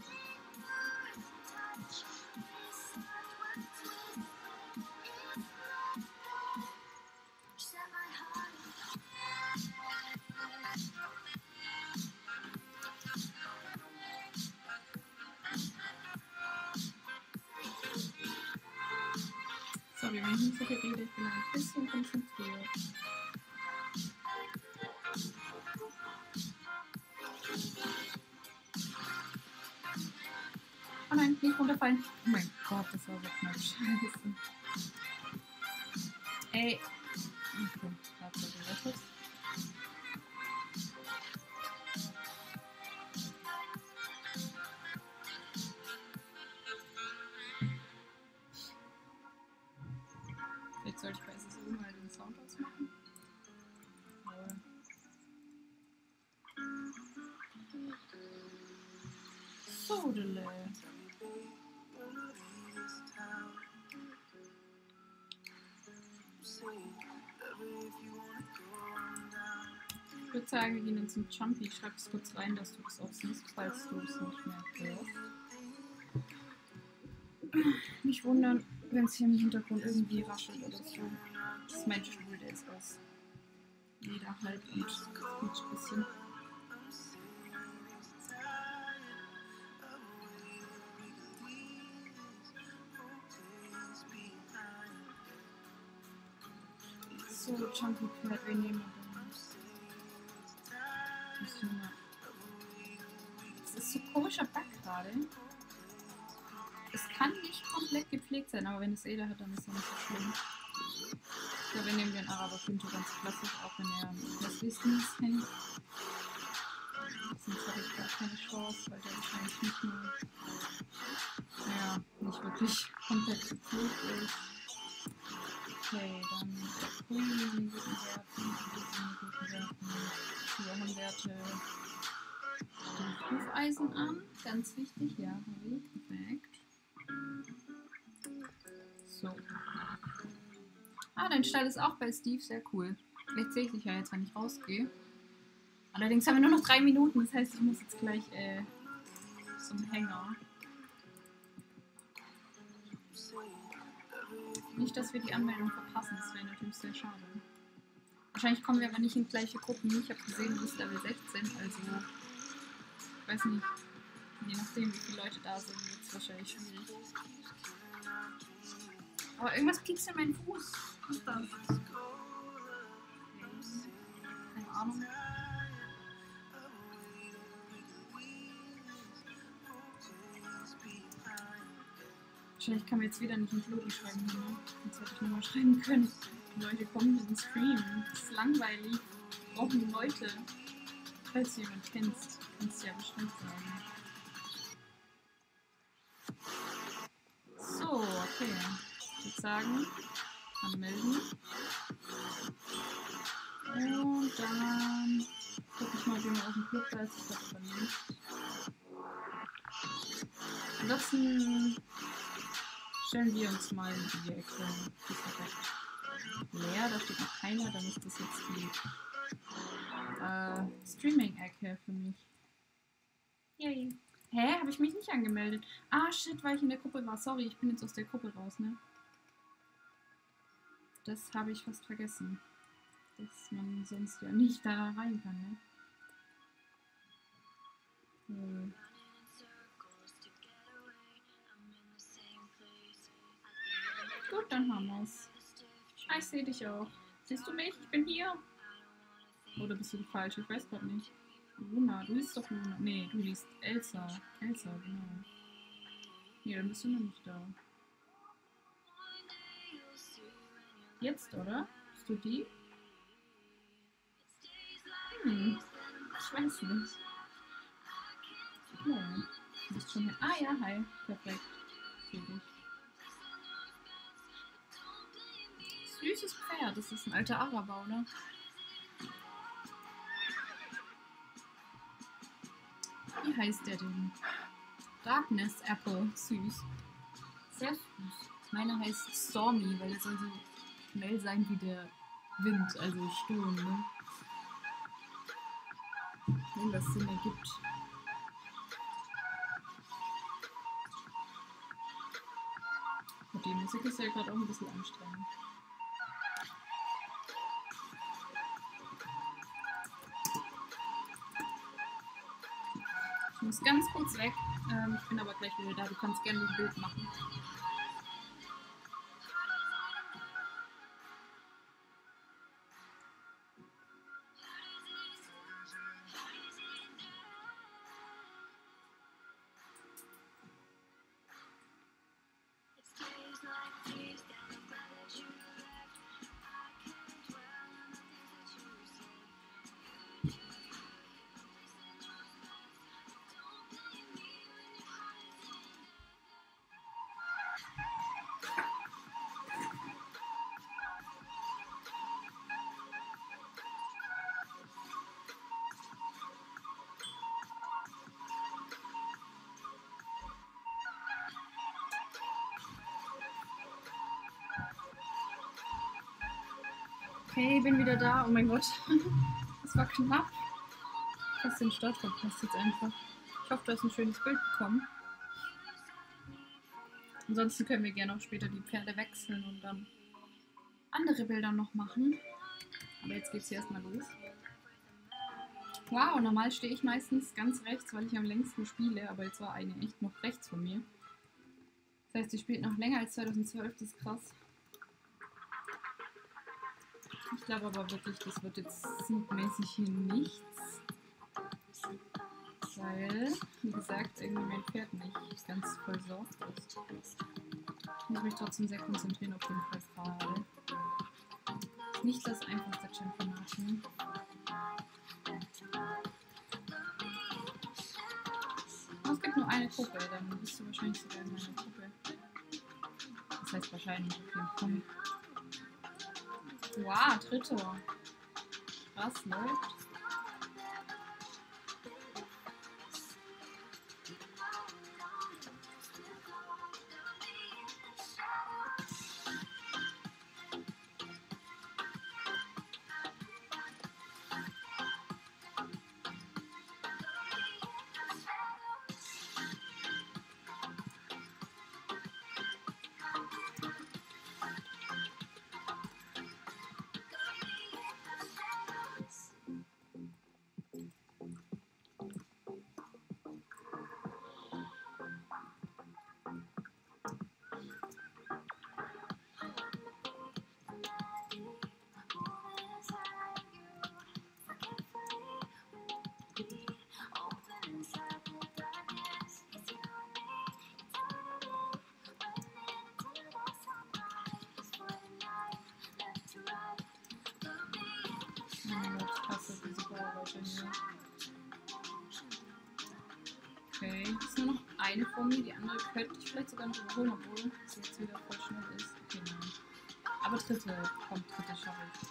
Sorry, wenn ich nicht so viel rede, ich bin ein bisschen konzentriert. Oh nein, nicht runterfallen. Oh mein Gott, das war so knapp. Scheiße. Ey. Okay, warte, gerettet. Jetzt soll ich bei S S U mal den Sound ausmachen. Sodele. Ich würde sagen, wir gehen dann zum Jumpy. Ich schreibe es kurz rein, dass du es auch siehst, falls du es nicht mehr hörst. Nicht wundern, wenn es hier im Hintergrund irgendwie raschelt oder so. Das ist mein Stuhl, der ist aus Leder halt und quietscht ein bisschen. So, Jumpy Pad, wir nehmen dann. Das ist so ein komischer Bug gerade. Es kann nicht komplett gepflegt sein, aber wenn es Eder hat, dann ist es nicht so schlimm. Ich glaube, wir nehmen den Araber Pinto ganz klassisch, auch wenn er das Wissen ist. Sonst habe ich gar keine Chance, weil der wahrscheinlich nicht mehr, naja, nicht wirklich komplett gepflegt ist. Okay, dann Queen in den guten Werten, in den guten Werten, die Wochenwerte, die Hufeisen an, ganz wichtig, ja, habe ich, perfekt. So. Ah, dein Stall ist auch bei Steve, sehr cool. Vielleicht sehe ich dich ja jetzt, wenn ich rausgehe. Allerdings haben wir nur noch drei Minuten, das heißt, ich muss jetzt gleich äh, zum Hänger. Nicht, dass wir die Anmeldung verpassen, das wäre natürlich sehr schade. Wahrscheinlich kommen wir aber nicht in gleiche Gruppen. Ich habe gesehen, du bist Level sechzehn, also ich weiß nicht, je nachdem wie viele Leute da sind, wird es wahrscheinlich schwierig. Aber irgendwas piekst in meinen Fuß. Was ist das? Keine Ahnung. Wahrscheinlich kann man jetzt wieder nicht in Flogi schreiben, ne? Jetzt hätte ich nur mal schreiben können. Die Leute kommen in den Stream. Das ist langweilig. Wir brauchen Leute. Falls du jemanden kennst, kannst du ja bestimmt sagen. So, okay. Ich würde sagen, anmelden. Und dann gucke ich mal, wie man aus dem Club da ist. Ich glaube aber nicht. Ansonsten stellen wir uns mal in die Ecke. Die ist perfekt leer, da steht noch keiner, dann ist das jetzt die äh, Streaming-Ecke für mich. Yay. Hä? Habe ich mich nicht angemeldet? Ah, shit, weil ich in der Gruppe war. Sorry, ich bin jetzt aus der Gruppe raus, ne? Das habe ich fast vergessen. Dass man sonst ja nicht da rein kann, ne? Hm. Gut, dann haben wir's. Ah, ich sehe dich auch. Siehst du mich? Ich bin hier. Oder bist du falsch? Ich weiß gerade nicht. Luna, du liest doch Luna. Nee, du liest Elsa. Elsa, genau. Nee, dann bist du noch nicht da. Jetzt, oder? Bist du die? Hm, ich weiß nicht. Ja, du bist schon hier. Ah ja, hi. Perfekt. Für dich. Süßes Pferd. Das ist ein alter Araber, oder? Wie heißt der denn? Darkness Apple. Süß. Sehr süß. Meine heißt Stormy, weil er soll so schnell sein wie der Wind, also Sturm, ne? Wenn das Sinn ergibt. Und die Musik ist ja gerade auch ein bisschen anstrengend. Ich muss ganz kurz weg. Ähm, ich bin aber gleich wieder da. Du kannst gerne ein Bild machen. Okay, bin wieder da. Oh mein Gott. Das war knapp. Fast den Start verpasst jetzt einfach. Ich hoffe, du hast ein schönes Bild bekommen. Ansonsten können wir gerne auch später die Pferde wechseln und dann andere Bilder noch machen. Aber jetzt geht's hier erstmal los. Wow, normal stehe ich meistens ganz rechts, weil ich am längsten spiele. Aber jetzt war eine echt noch rechts von mir. Das heißt, die spielt noch länger als zweitausendzwölf. Das ist krass. Ich glaube aber wirklich, das wird jetzt siegmäßig hier nichts. Weil, wie gesagt, irgendwie mein Pferd nicht ganz versorgt ist. Ich muss mich trotzdem sehr konzentrieren auf den Fall. Nicht das einfachste Championaten. Oh, es gibt nur eine Gruppe, dann bist du wahrscheinlich sogar in meiner Gruppe. Das heißt wahrscheinlich auf jeden Fall. Wow, dritter. Was läuft? Okay, ist nur noch eine von mir, die andere könnte ich vielleicht sogar noch überholen, obwohl sie jetzt wieder voll schnell ist. Okay, nein. Aber dritte, kommt, dritte schaffe ich.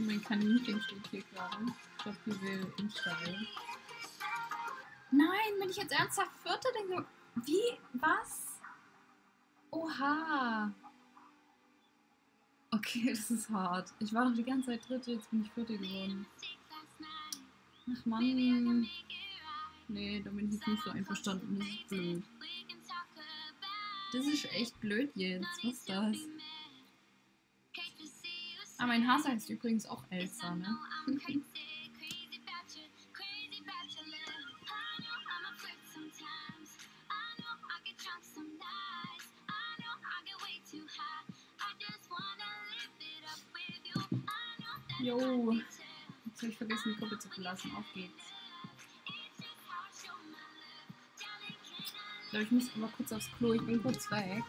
Mein Kaninchen steht hier gerade. Ich glaube, die will Install. Nein, bin ich jetzt ernsthaft Vierte? Denke, wie? Was? Oha. Okay, das ist hart. Ich war noch die ganze Zeit Dritte, jetzt bin ich Vierte geworden. Ach Mann. Nee, da bin ich jetzt nicht so einverstanden. Das ist blöd. Das ist echt blöd jetzt. Was ist das? Aber mein Hase heißt übrigens auch Elsa, ne? Jo. Jetzt habe ich vergessen, die Gruppe zu verlassen. Auf geht's. Ich glaube, ich muss mal kurz aufs Klo. Ich bin kurz weg.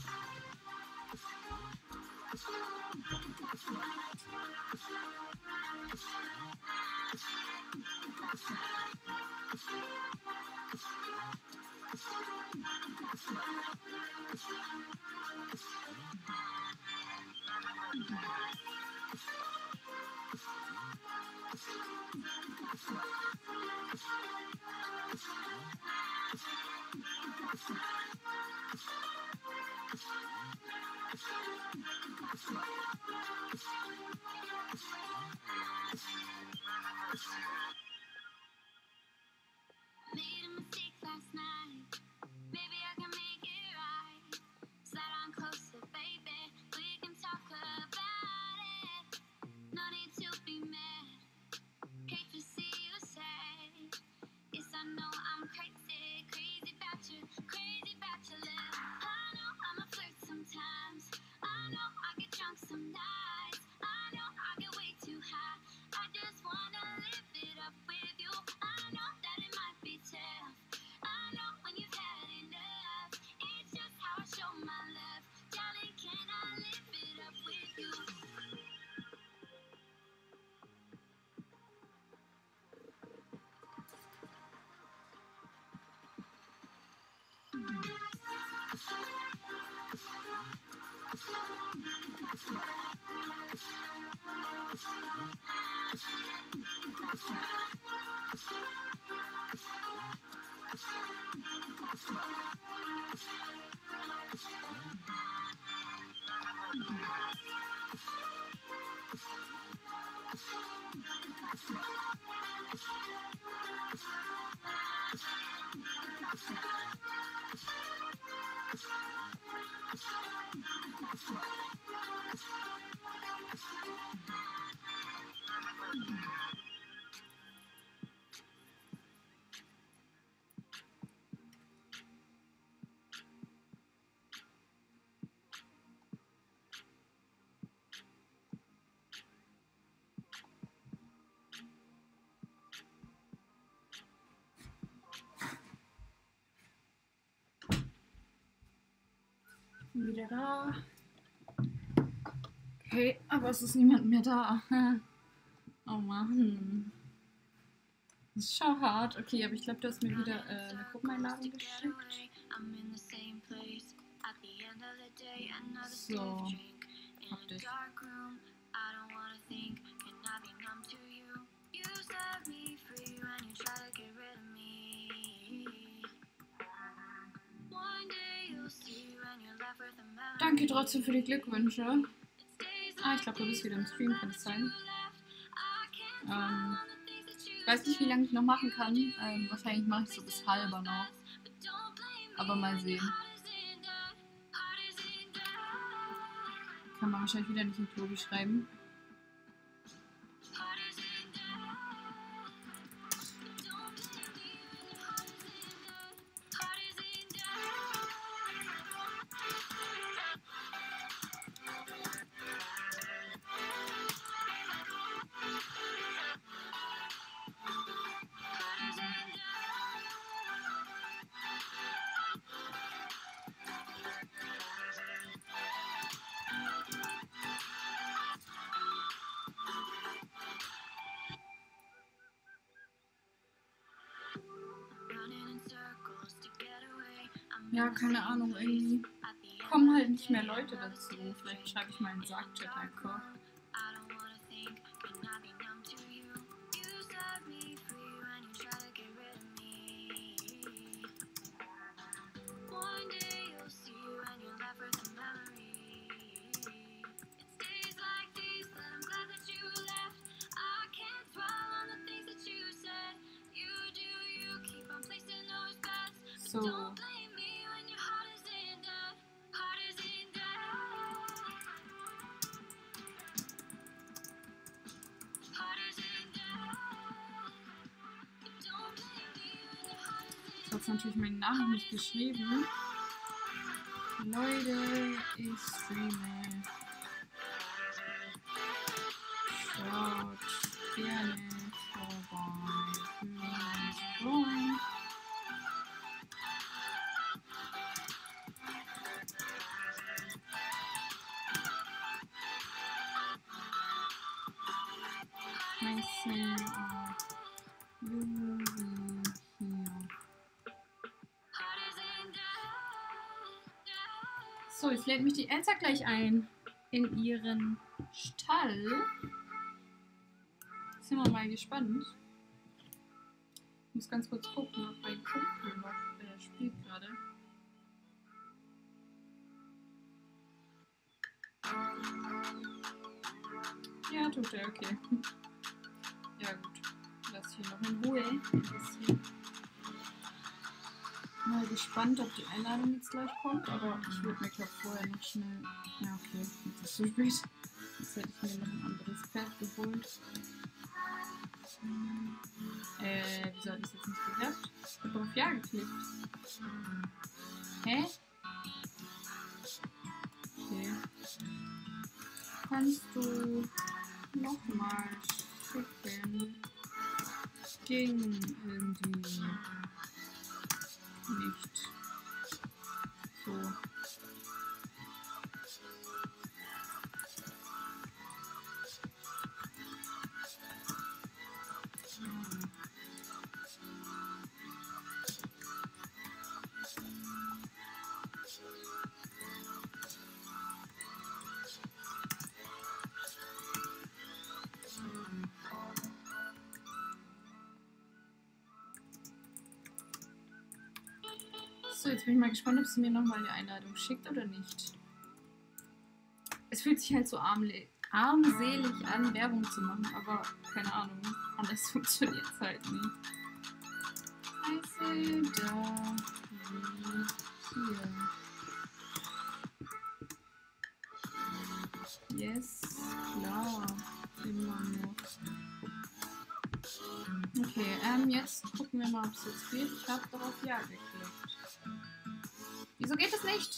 Wieder da. Okay, aber es ist niemand mehr da. Oh Mann. Das ist schon hart. Okay, aber ich glaube, du hast mir wieder äh, eine Gruppeneinladung geschickt. So. Hab dich. Danke trotzdem für die Glückwünsche. Ah, ich glaube, du bist wieder im Stream, kann es sein. Ähm, ich weiß nicht, wie lange ich noch machen kann. Ähm, wahrscheinlich mache ich so bis halber noch. Aber mal sehen. Kann man wahrscheinlich wieder nicht in Klobi schreiben. Ja, keine Ahnung, irgendwie kommen halt nicht mehr Leute dazu. Vielleicht schreibe ich mal einen Sargchat einfach. So. Ich habe natürlich meinen Namen nicht geschrieben. Leute, ich streame. Schaut gerne vorbei. Freuen. Heiße Juli hier. So, jetzt lädt mich die Elsa gleich ein in ihren Stall. Sind wir mal gespannt. Ich muss ganz kurz gucken, ob mein Kumpel noch äh, spielt gerade. Ja, tut er, okay. Ja gut, lass hier noch in Ruhe. Ein bisschen. Mal gespannt, ob die Einladung jetzt gleich kommt, aber ich würde mir glaube vorher noch schnell... Ja okay, jetzt ist es zu spät. Jetzt hätte ich mir noch ein anderes Pferd geholt. Äh, wieso hat das jetzt nicht geklappt? Ich habe auf Ja geklickt. Hä? Okay. Kannst du nochmal schicken? Ging irgendwie nicht. So. So, jetzt bin ich mal gespannt, ob sie mir nochmal eine Einladung schickt oder nicht. Es fühlt sich halt so armle- armselig an, Werbung zu machen, aber keine Ahnung, anders funktioniert es halt nicht. Heiße da wie hier. Yes, klar, immer noch. Okay, ähm, jetzt gucken wir mal, ob es jetzt geht. Ich habe darauf Ja geklickt. Wieso geht es nicht?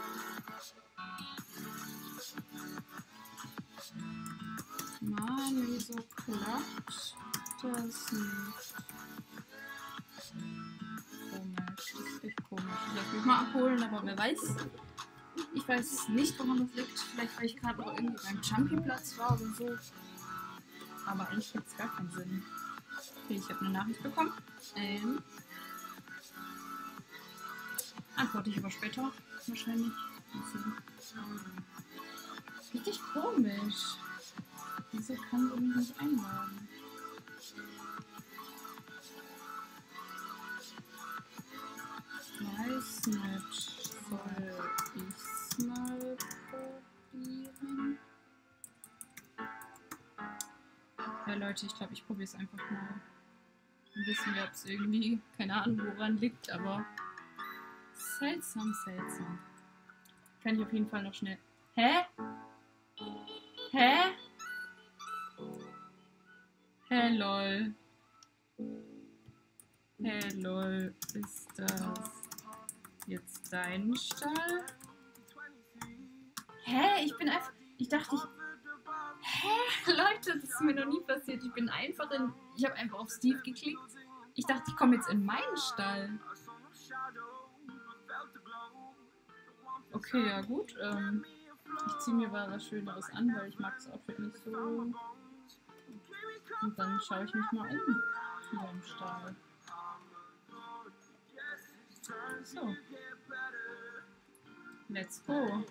Mann, wieso klappt das nicht? Komisch, das ist echt komisch. Ich darf mich mal abholen, aber wer weiß. Ich weiß nicht, woran das liegt. Vielleicht, weil ich gerade noch irgendwie beim Jumpy-Platz war oder so. Aber eigentlich gibt es gar keinen Sinn. Okay, ich habe eine Nachricht bekommen. Ähm. Antworte ich aber später. Wahrscheinlich. Richtig komisch. Wieso kann sie mich nicht einladen? Weiß nicht. Soll ich's mal probieren? Ja Leute, ich glaube, ich probiere es einfach mal. Ein bisschen, ob es irgendwie, keine Ahnung woran liegt, aber seltsam, seltsam. Kann ich auf jeden Fall noch schnell... Hä? Hä? Hä, lol. Hä, lol. Ist das jetzt dein Stall? Hä? Ich bin einfach... Ich dachte, ich... Hä? Leute, das ist mir noch nie passiert. Ich bin einfach in... Ich habe einfach auf Steve geklickt. Ich dachte, ich komme jetzt in meinen Stall. Okay, ja gut. Ähm, ich ziehe mir mal was Schöneres an, weil ich mag das Outfit nicht so. Und dann schaue ich mich mal um hier im Stall. So. Let's go.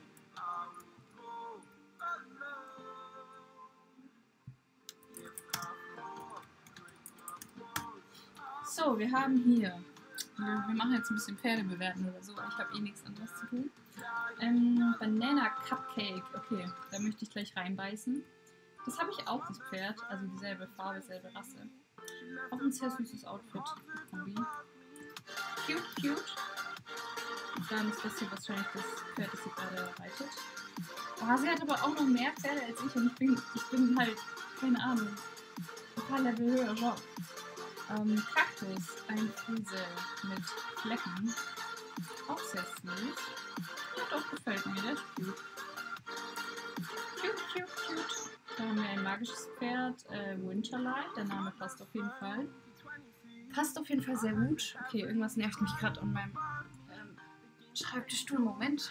So, wir haben hier. Wir, wir machen jetzt ein bisschen Pferde bewerten oder so, aber ich habe eh nichts anderes zu tun. Ähm, Banana Cupcake. Okay, da möchte ich gleich reinbeißen. Das habe ich auch, das Pferd. Also dieselbe Farbe, dieselbe Rasse. Auch ein sehr süßes Outfit. Kombi. cute, cute. Dann ist das hier wahrscheinlich das Pferd, das sie gerade reitet. Oh, sie hat aber auch noch mehr Pferde als ich und ich bin, ich bin halt, keine Ahnung, ein paar Level höher. Wow. Ähm, Kaktus, ein Friese mit Flecken. Auch sehr süß. Ja, doch, gefällt mir, der ist cute. Cute, cute, cute. Da haben wir ein magisches Pferd, äh, Winterlight. Der Name passt auf jeden Fall. Passt auf jeden Fall sehr gut. Okay, irgendwas nervt mich gerade an meinem ähm, Schreibtischstuhl. Moment.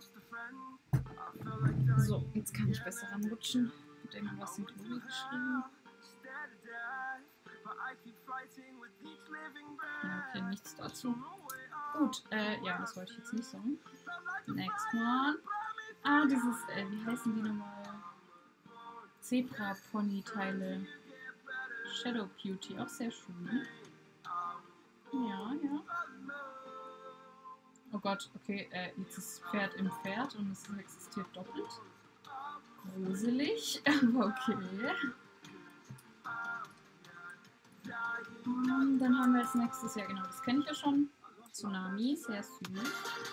So, jetzt kann ich besser ranrutschen. Hat jemand was in Tobi geschrieben? Ja, okay, nichts dazu. Gut, äh, ja, das wollte ich jetzt nicht sagen. Next one. Ah, dieses, äh, wie heißen die nochmal? Zebra-Pony-Teile. Shadow Beauty, auch sehr schön. Ja, ja. Oh Gott, okay, äh, jetzt ist das Pferd im Pferd und es existiert doppelt. Gruselig, aber okay. Und dann haben wir als nächstes, ja genau, das kenne ich ja schon. Tsunami, sehr süß.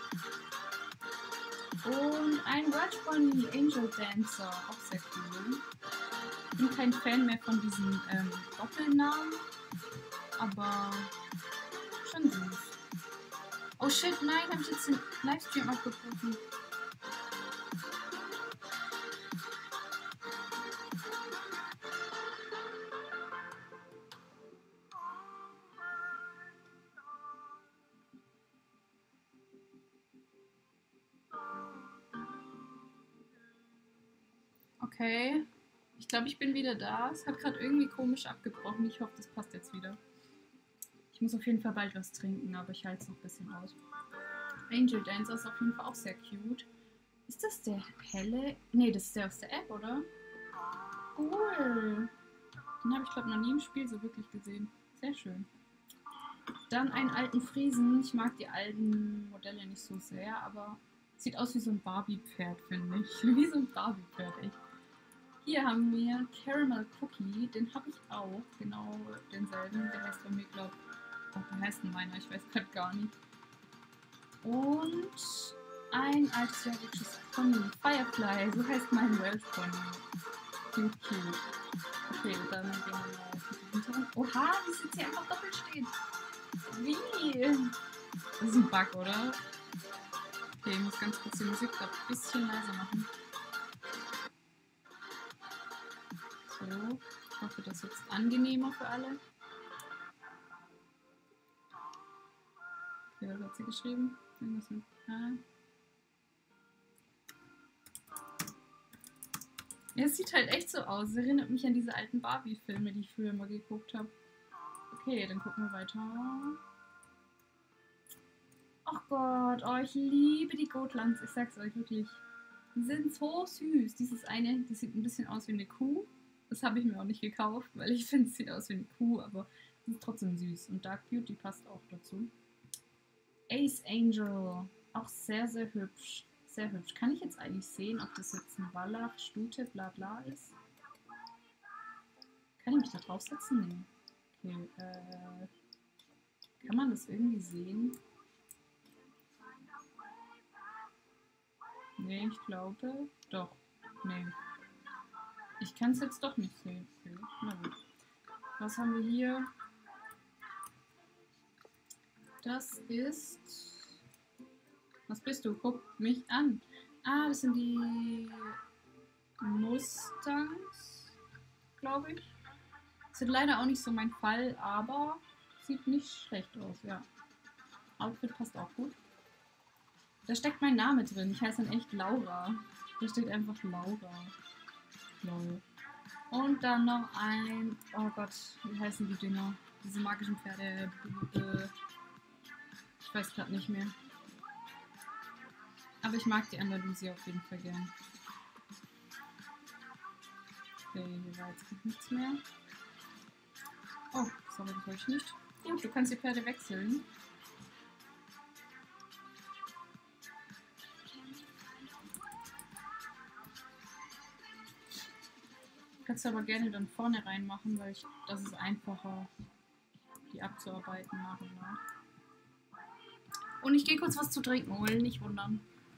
Und ein Watch Pony, Angel Dancer, auch sehr cool. Ich bin kein Fan mehr von diesen ähm, Doppelnamen, aber schon süß. Oh shit, nein, habe ich jetzt den Livestream abgebrochen. Okay, ich glaube, ich bin wieder da. Es hat gerade irgendwie komisch abgebrochen. Ich hoffe, das passt jetzt wieder. Ich muss auf jeden Fall bald was trinken, aber ich halte es noch ein bisschen aus. Angel Dancer ist auf jeden Fall auch sehr cute. Ist das der helle? Ne, das ist der aus der App, oder? Cool. Den habe ich, glaube ich, noch nie im Spiel so wirklich gesehen. Sehr schön. Dann einen alten Friesen. Ich mag die alten Modelle nicht so sehr, aber sieht aus wie so ein Barbie-Pferd, finde ich. Wie so ein Barbie-Pferd, echt. Hier haben wir Caramel Cookie. Den habe ich auch. Genau denselben. Der heißt bei mir, glaube ich, oh, wie heißt denn meiner? Ich weiß gerade gar nicht. Und ein altes japanisches Pony. Firefly. So heißt mein Welsh Pony. Cute, cute. Okay, dann gehen wir mal auf die hinteren. Oha, wie es jetzt hier einfach doppelt steht. Wie? Das ist ein Bug, oder? Okay, ich muss ganz kurz die Musik gerade ein bisschen leiser machen. So, ich hoffe, das ist jetzt angenehmer für alle. Okay, was hat sie geschrieben? Irgendwas mit A. Ja, es sieht halt echt so aus. Es erinnert mich an diese alten Barbie-Filme, die ich früher mal geguckt habe. Okay, dann gucken wir weiter. Ach Gott, oh, ich liebe die Goatlands. Ich sag's euch wirklich. Die sind so süß. Dieses eine, das sieht ein bisschen aus wie eine Kuh. Das habe ich mir auch nicht gekauft, weil ich finde, es sieht aus wie eine Kuh, aber es ist trotzdem süß. Und Dark Beauty passt auch dazu. Ace Angel, auch sehr, sehr hübsch. Sehr hübsch. Kann ich jetzt eigentlich sehen, ob das jetzt ein Wallach, Stute, bla bla ist? Kann ich mich da draufsetzen? Nee. Okay, äh... kann man das irgendwie sehen? Nee, ich glaube... Doch. Nee. Ich kann es jetzt doch nicht sehen. Okay, na gut. Was haben wir hier? Das ist... Was bist du? Guck mich an. Ah, das sind die Mustangs, glaube ich. Sind leider auch nicht so mein Fall, aber sieht nicht schlecht aus, ja. Outfit passt auch gut. Da steckt mein Name drin. Ich heiße dann echt Laura. Da steht einfach Laura. Lol. Und dann noch ein... Oh Gott, wie heißen die Dinger? Diese magischen Pferde. Äh, ich weiß gerade nicht mehr. Aber ich mag die Andalusier auf jeden Fall gern. Okay, hier war jetzt nichts mehr. Oh, sorry, das wollte ich nicht. Gut, du kannst die Pferde wechseln. Kannst du aber gerne dann vorne reinmachen, weil ich, das ist einfacher, die abzuarbeiten nach und nach. Und ich gehe kurz was zu trinken holen, nicht wundern.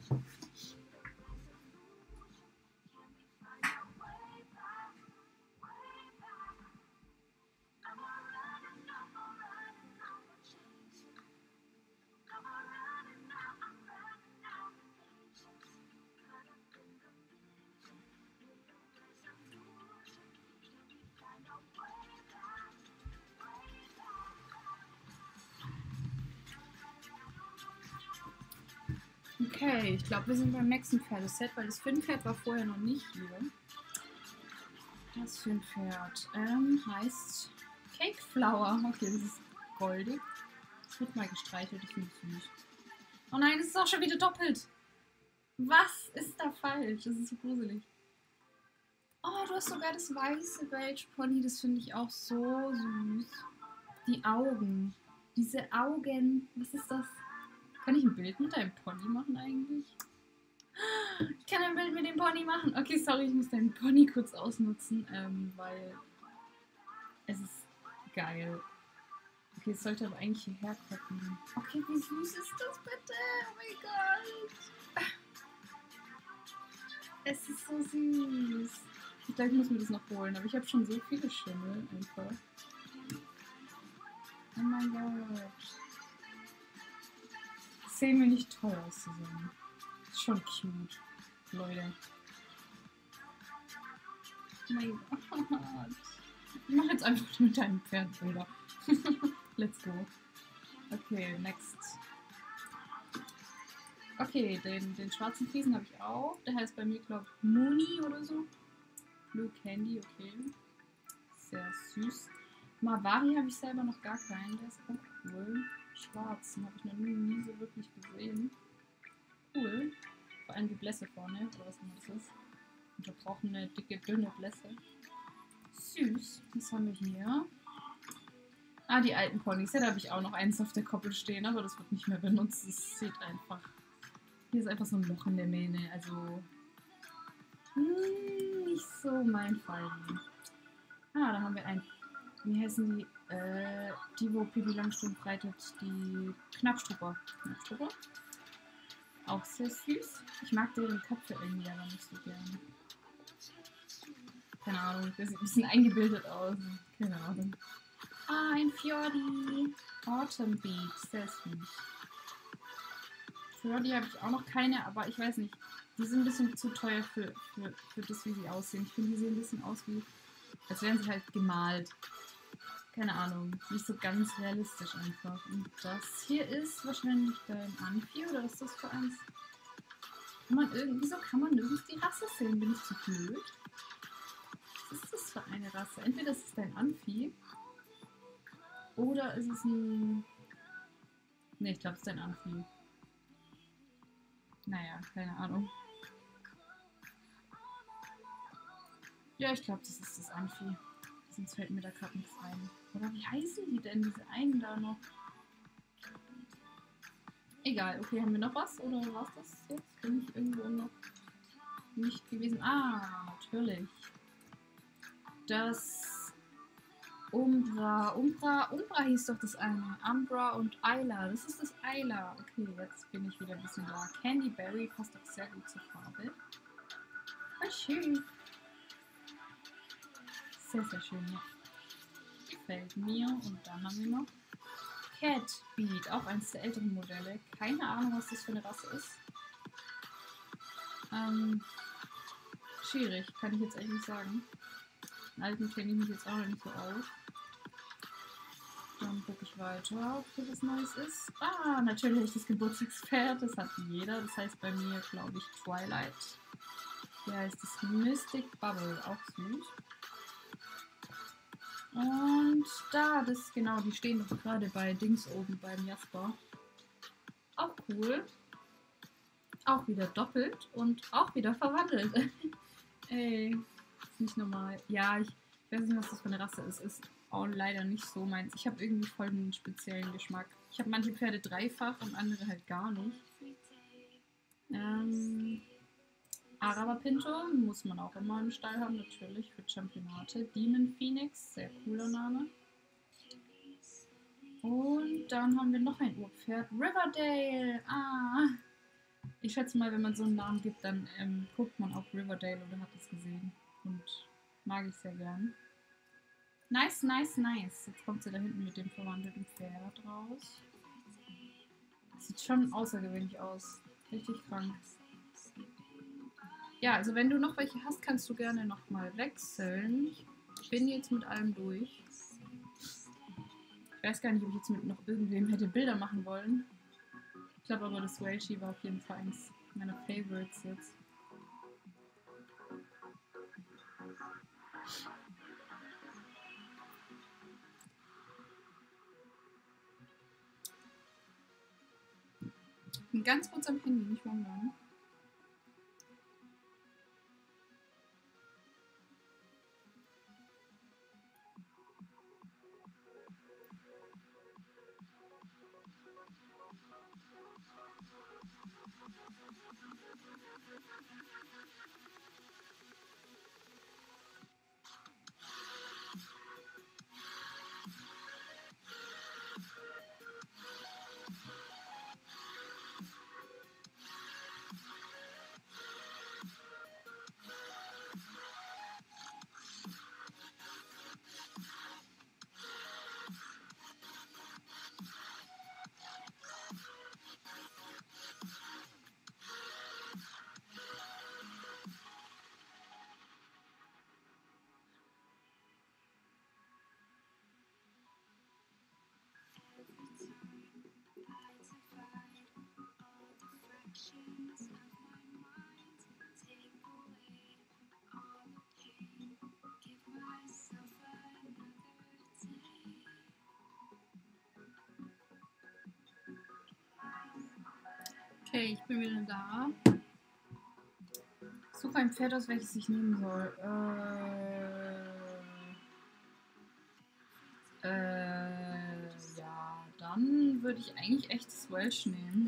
Okay, ich glaube, wir sind beim nächsten Pferdeset, weil das Finnpferd war vorher noch nicht hier. Das Finnpferd ähm, heißt Cake Flower. Okay, das ist goldig. Das wird mal gestreichelt, ich finde es süß. Oh nein, das ist auch schon wieder doppelt. Was ist da falsch? Das ist so gruselig. Oh, du hast sogar das weiße Beige Pony. Das finde ich auch so süß. Die Augen. Diese Augen. Was ist das? Kann ich ein Bild mit deinem Pony machen eigentlich? Ich kann ein Bild mit dem Pony machen. Okay, sorry, ich muss deinen Pony kurz ausnutzen, ähm, weil es ist geil. Okay, es sollte aber eigentlich hierher kommen. Okay, wie süß ist das bitte? Oh mein Gott. Es ist so süß. Ich glaube, ich muss mir das noch holen, aber ich habe schon so viele Schimmel einfach. Oh mein Gott. Sehen wir nicht toll aus zusammen. Ist schon cute, Leute. Oh mein Gott. Ich mache jetzt einfach mit deinem Pferd Bilder. Let's go. Okay, next. Okay, den, den schwarzen Friesen habe ich auch. Der heißt bei mir, glaube ich, Mooney oder so. Blue Candy, okay. Sehr süß. Mavari habe ich selber noch gar keinen. Der ist auch cool. Schwarzen habe ich noch nie, nie so wirklich gesehen. Cool. Vor allem die Blässe vorne, oder was immer das ist. Unterbrochene, dicke, dünne Blässe. Süß. Was haben wir hier? Ah, die alten Ponys. Ja, da habe ich auch noch eins auf der Koppel stehen, aber das wird nicht mehr benutzt. Es sieht einfach... Hier ist einfach so ein Loch in der Mähne, also... Hm, nicht so mein Fall. Ah, da haben wir ein... Wie heißen die? Äh, die, wo Pippi Langstrumpf reitet, die Knappstrupper. Knappstrupper? Auch sehr süß. Ich mag deren Köpfe irgendwie aber nicht so gerne. Keine Ahnung, der sieht ein bisschen eingebildet aus. Keine Ahnung. Ah, ein Fjordi. Autumn Beat, sehr süß. Fjordi habe ich auch noch keine, aber ich weiß nicht. Die sind ein bisschen zu teuer für, für, für das, wie sie aussehen. Ich finde, die sehen ein bisschen aus wie, als wären sie halt gemalt. Keine Ahnung, nicht so ganz realistisch einfach. Und das hier ist wahrscheinlich dein Amphi, oder was ist das für eins? Kann man irgendwie, wieso kann man nirgends die Rasse sehen? Bin ich zu blöd? Was ist das für eine Rasse? Entweder ist es dein Amphi, oder ist es ein... Ne, ich glaube, es ist dein Amphi. Naja, keine Ahnung. Ja, ich glaube, das ist das Amphi. Sonst fällt mir da gerade nichts ein. Oder wie heißen die denn, diese einen da noch? Egal, okay, haben wir noch was? Oder war es das jetzt? Bin ich irgendwo noch nicht gewesen? Ah, natürlich. Das Umbra. Umbra, Umbra hieß doch das eine. Umbra und Ayla. Das ist das Ayla. Okay, jetzt bin ich wieder ein bisschen da. Candy Berry passt doch sehr gut zur Farbe. Ah, schön. Sehr, sehr schön, ja. Gefällt mir. Und dann haben wir noch Cat Beat, auch eines der älteren Modelle. Keine Ahnung, was das für eine Rasse ist. Ähm, schwierig, kann ich jetzt eigentlich sagen. Den alten kenne ich mich jetzt auch noch nicht so aus. Dann gucke ich weiter, ob hier was Neues ist. Ah, natürlich das Geburtstagspferd, das hat jeder. Das heißt bei mir, glaube ich, Twilight. Hier heißt es Mystic Bubble, auch süß. Und da, das, genau, die stehen doch gerade bei Dings oben beim Jasper. Auch cool. Auch wieder doppelt und auch wieder verwandelt. Ey, ist nicht normal. Ja, ich weiß nicht, was das für eine Rasse ist. Ist auch leider nicht so meins. Ich habe irgendwie voll einen speziellen Geschmack. Ich habe manche Pferde dreifach und andere halt gar nicht. Ähm... Araber Pinto muss man auch immer im Stall haben, natürlich, für Championate. Demon Phoenix, sehr cooler Name. Und dann haben wir noch ein Urpferd. Riverdale. Ah. Ich schätze mal, wenn man so einen Namen gibt, dann ähm, guckt man auf Riverdale oder hat es gesehen. Und mag ich sehr gern. Nice, nice, nice. Jetzt kommt sie da hinten mit dem verwandelten Pferd raus. Sieht schon außergewöhnlich aus. Richtig krank. Ja, also wenn du noch welche hast, kannst du gerne nochmal wechseln. Ich bin jetzt mit allem durch. Ich weiß gar nicht, ob ich jetzt mit noch irgendwem hätte Bilder machen wollen. Ich glaube aber, das Welshi war auf jeden Fall eins meiner Favorites jetzt. Ich bin ganz kurz am Handy, nicht wundern. Okay, ich bin wieder da. Ich suche ein Pferd aus, welches ich nehmen soll. Äh, äh, ja, dann würde ich eigentlich echt das Welsh nehmen.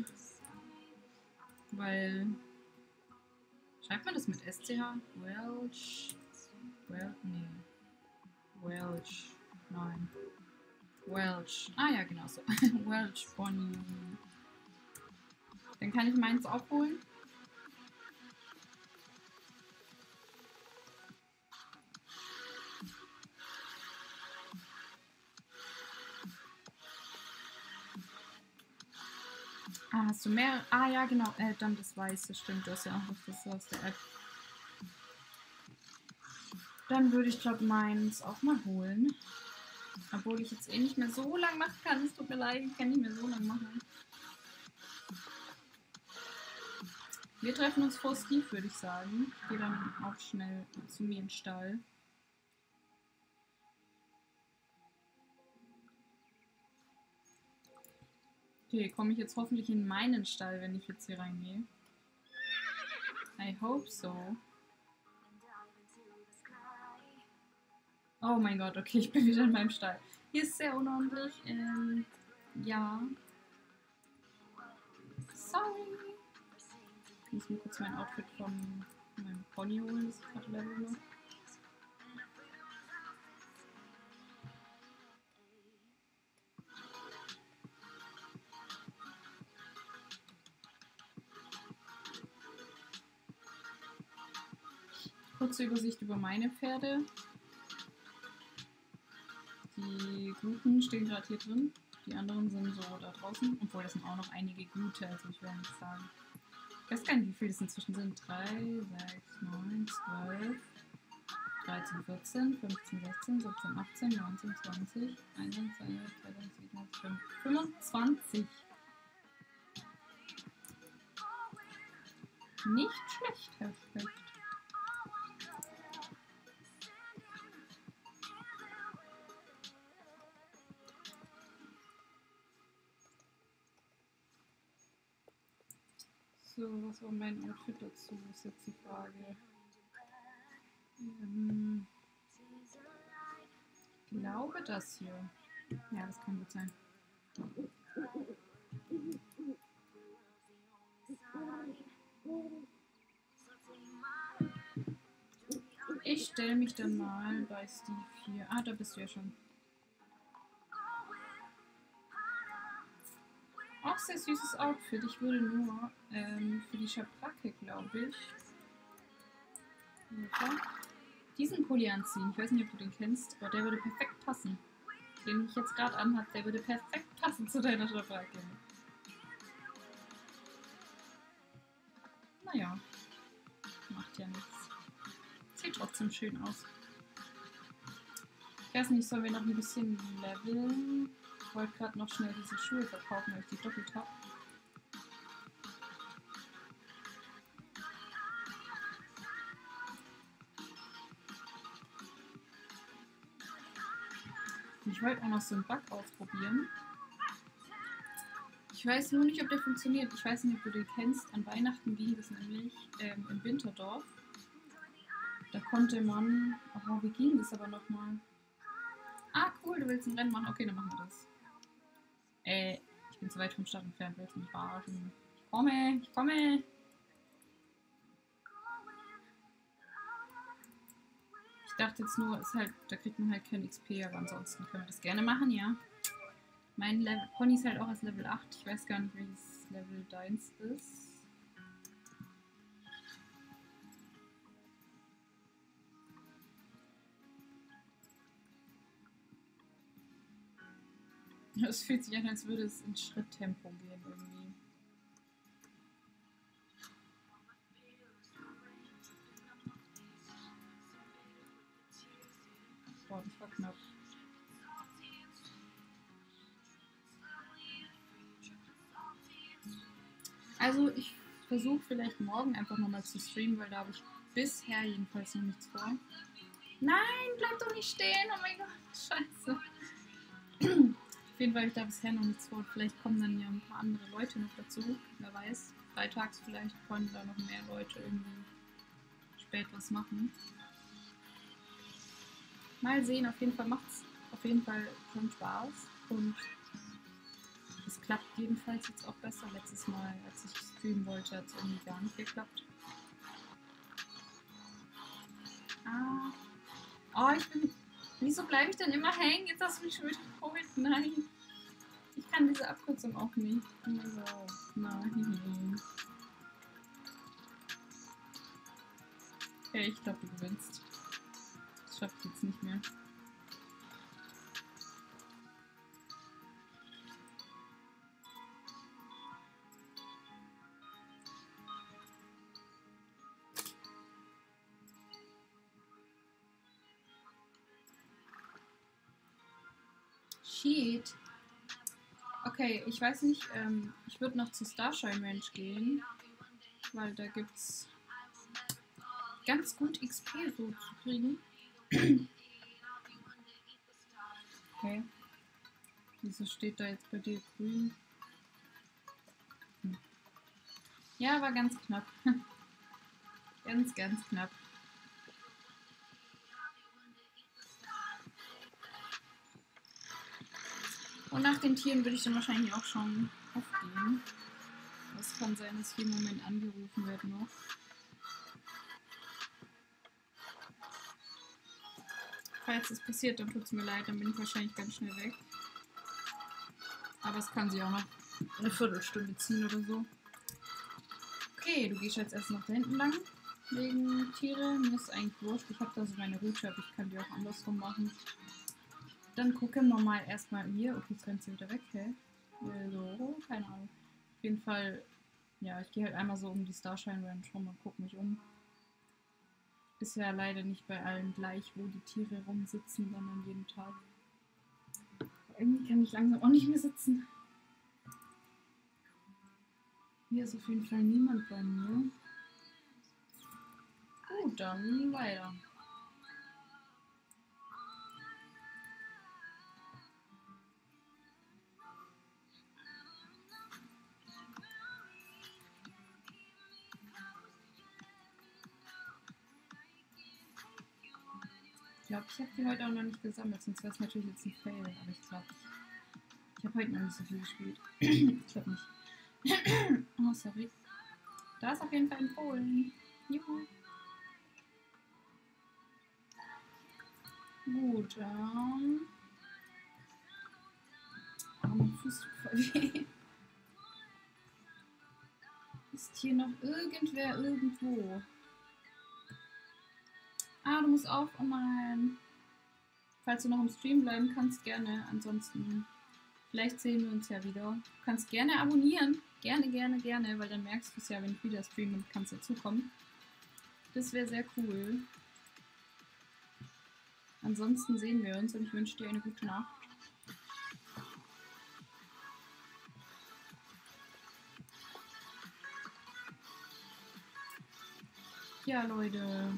Weil, schreibt man das mit S C H? Welsh? Wel nee. Welsh. Nein. Welsh. Ah ja, genau so. Welsh Pony. Dann kann ich meins auch holen. Ah, hast du mehr? Ah ja, genau. Äh, dann das Weiße, stimmt. Das ist ja auch das aus der App. Dann würde ich, glaube meins auch mal holen. Obwohl ich jetzt eh nicht mehr so lang machen kann. Es tut mir leid, ich kann nicht mehr so lang machen. Wir treffen uns vor Steve, würde ich sagen. Ich gehe dann auch schnell zu mir in den Stall. Okay, komme ich jetzt hoffentlich in meinen Stall, wenn ich jetzt hier reingehe. I hope so. Oh mein Gott, okay, ich bin wieder in meinem Stall. Hier ist sehr unordentlich. Ähm, ja. Sorry. Ich muss mir kurz mein Outfit von meinem Pony holen, das ich gerade level. Kurze Übersicht über meine Pferde. Die guten stehen gerade hier drin. Die anderen sind so da draußen. Obwohl, das sind auch noch einige gute, also ich werde nicht sagen. Ich weiß gar nicht, wie viele es inzwischen sind. drei, sechs, neun, zwölf, dreizehn, vierzehn, fünfzehn, sechzehn, siebzehn, achtzehn, neunzehn, zwanzig, einundzwanzig, zweiundzwanzig, siebenundzwanzig, fünfundzwanzig. Nicht schlecht, Herr Specht. So, was war mein Outfit dazu, ist jetzt die Frage. Ähm, ich glaube das hier. Ja, das kann gut sein. Ich stelle mich dann mal bei Steve hier. Ah, da bist du ja schon. Auch sehr süßes Outfit. Ich würde nur ähm, für die Schabracke, glaube ich, diesen Pulli anziehen. Ich weiß nicht, ob du den kennst, aber der würde perfekt passen. Den ich jetzt gerade anhabe, der würde perfekt passen zu deiner Schabracke. Naja, macht ja nichts. Sieht trotzdem schön aus. Ich weiß nicht, sollen wir noch ein bisschen leveln? Ich wollte gerade noch schnell diese Schuhe verkaufen, weil ich die doppelt habe. Ich wollte auch noch so einen Bug ausprobieren. Ich weiß nur nicht, ob der funktioniert. Ich weiß nicht, ob du den kennst. An Weihnachten ging das nämlich ähm, im Winterdorf. Da konnte man... Oh, wie ging das aber nochmal? Ah, cool, du willst ein Rennen machen. Okay, dann machen wir das. Äh, ich bin zu weit vom Start entfernt. Willst du mich verarschen? Ich komme, ich komme. Ich dachte jetzt nur, ist halt, da kriegt man halt kein X P, aber ansonsten können wir das gerne machen, ja. Mein Level, Pony ist halt auch als Level acht. Ich weiß gar nicht, welches Level deins ist. Es fühlt sich an, als würde es in Schritttempo gehen irgendwie. Boah, das war knapp. Also ich versuche vielleicht morgen einfach nochmal zu streamen, weil da habe ich bisher jedenfalls noch nichts vor. Nein, bleib doch nicht stehen, oh mein Gott, scheiße. Auf jeden Fall, ich da bisher noch nichts vor. Vielleicht kommen dann ja ein paar andere Leute noch dazu, wer weiß. Freitags vielleicht können da noch mehr Leute irgendwie spät was machen. Mal sehen, auf jeden Fall macht es auf jeden Fall schon Spaß und es klappt jedenfalls jetzt auch besser. Letztes Mal, als ich streamen wollte, hat es irgendwie gar nicht geklappt. Ah. Oh, ich bin... Wieso bleibe ich denn immer hängen? Jetzt hast du mich schon wieder geholt. Nein. Ich kann diese Abkürzung auch nicht. Also, nein. Okay, ich glaube, du gewinnst. Das schafft jetzt nicht mehr. Shit. Okay, ich weiß nicht, ähm, ich würde noch zu Starshine Ranch gehen, weil da gibt's ganz gut X P so zu kriegen. Okay. Wieso steht da jetzt bei dir grün? Hm. Ja, war ganz knapp. Ganz, ganz knapp. Und nach den Tieren würde ich dann wahrscheinlich auch schon aufgehen. Es kann sein, dass hier im Moment angerufen wird noch. Falls es passiert, dann tut es mir leid, dann bin ich wahrscheinlich ganz schnell weg. Aber es kann sich auch noch eine Viertelstunde ziehen oder so. Okay, du gehst jetzt erst noch da hinten lang. Wegen Tiere. Mir ist eigentlich wurscht. Ich habe da so meine Route, aber ich kann die auch andersrum machen. Dann gucken wir mal erstmal hier. Okay, jetzt rennt sie wieder weg, hä? So, keine Ahnung. Auf jeden Fall, ja, ich gehe halt einmal so um die Starshine Ranch rum und gucke mich um. Ist ja leider nicht bei allen gleich, wo die Tiere rumsitzen, dann an jedem Tag. Aber irgendwie kann ich langsam auch nicht mehr sitzen. Hier ist auf jeden Fall niemand bei mir. Gut, dann weiter. Ich glaube, ich habe die heute auch noch nicht gesammelt, sonst wäre es natürlich jetzt ein Fail, aber ich glaube, ich habe heute noch nicht so viel gespielt. Ich glaube nicht. Oh, sorry. Da ist auf jeden Fall ein Polen. Juhu. Gut, ähm... Oh, mein Fuß tut voll weh. Ist hier noch irgendwer irgendwo? Ah, du musst auf. Oh nein. Falls du noch im Stream bleiben kannst, gerne. Ansonsten, vielleicht sehen wir uns ja wieder. Du kannst gerne abonnieren. Gerne, gerne, gerne, weil dann merkst du es ja, wenn ich wieder streame und kannst dazukommen. Das wäre sehr cool. Ansonsten sehen wir uns und ich wünsche dir eine gute Nacht. Ja, Leute.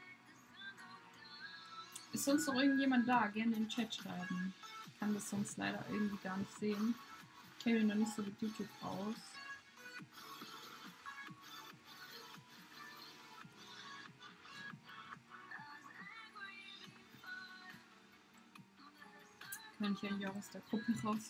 Ist sonst noch irgendjemand da? Gerne im Chat schreiben. Ich kann das sonst leider irgendwie gar nicht sehen. Ich kenne mich noch nicht so mit YouTube aus. Kann ich eigentlich auch aus der Gruppe raus.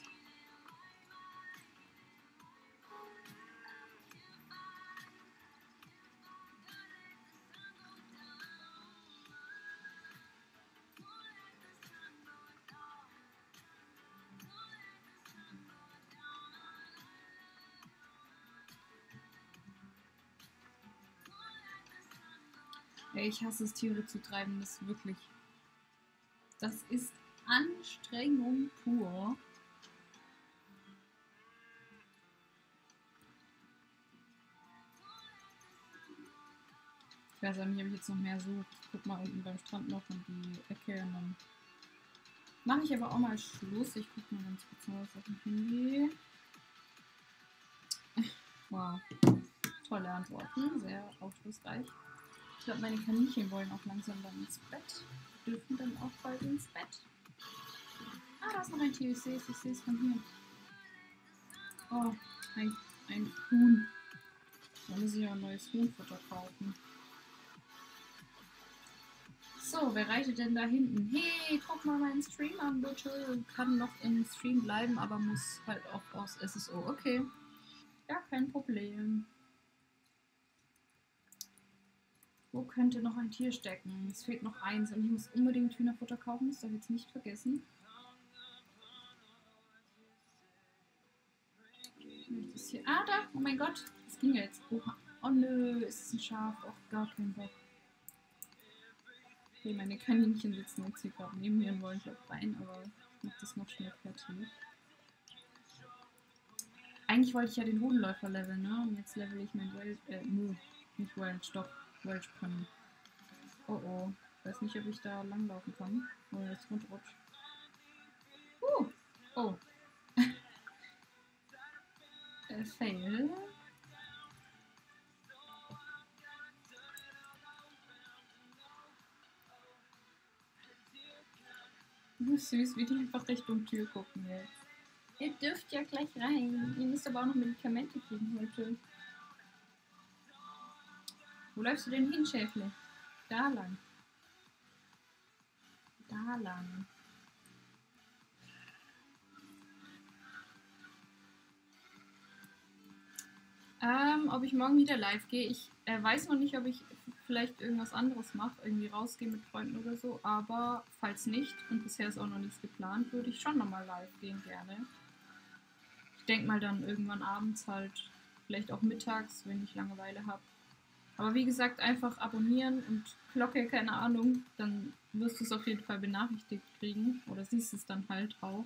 Ey, ich hasse es, Tiere zu treiben, das ist wirklich... Das ist Anstrengung pur. Ich weiß auch nicht, ob ich jetzt noch mehr suche. Ich guck mal unten beim Strand noch in die Ecke und dann mache ich aber auch mal Schluss. Ich guck mal ganz kurz noch was auf dem Handy. Wow. Tolle Antworten, sehr aufschlussreich. Ich glaube, meine Kaninchen wollen auch langsam dann ins Bett. Dürfen dann auch bald ins Bett. Ah, da ist noch ein Tier. Ich sehe es, ich sehe es von hier. Oh, ein, ein Huhn. Da muss ich ja ein neues Huhnfutter kaufen. So, wer reitet denn da hinten? Hey, guck mal meinen Stream an, bitte. Kann noch im Stream bleiben, aber muss halt auch aus S S O. Okay. Ja, kein Problem. Wo könnte noch ein Tier stecken? Es fehlt noch eins und ich muss unbedingt Hühnerfutter kaufen. Das darf ich jetzt nicht vergessen. Das hier. Ah, da! Oh mein Gott! Das ging ja jetzt. Oha. Oh nö, ist es ein Schaf? Auch gar kein Bock. Okay, meine Kaninchen sitzen jetzt hier gerade neben mir und wollen gleich rein, aber ich mach das noch schnell fertig. Eigentlich wollte ich ja den Hodenläufer leveln, ne? Und jetzt level ich mein Welch, äh, nö, nicht Welch, stopp, Welch Pony. Oh oh, ich weiß nicht, ob ich da langlaufen kann. Oder jetzt rundrutsch. Uh, oh. äh, fail. Süß, wie die einfach Richtung Tür gucken jetzt. Ihr dürft ja gleich rein. Ihr müsst aber auch noch Medikamente kriegen heute. Wo läufst du denn hin, Schäfle? Da lang. Da lang. Ähm, ob ich morgen wieder live gehe. Ich äh, weiß noch nicht, ob ich vielleicht irgendwas anderes mache. Irgendwie rausgehe mit Freunden oder so. Aber falls nicht, und bisher ist auch noch nichts geplant, würde ich schon nochmal live gehen gerne. Ich denke mal dann irgendwann abends halt, vielleicht auch mittags, wenn ich Langeweile habe. Aber wie gesagt, einfach abonnieren und Glocke, keine Ahnung, dann wirst du es auf jeden Fall benachrichtigt kriegen. Oder siehst es dann halt auch.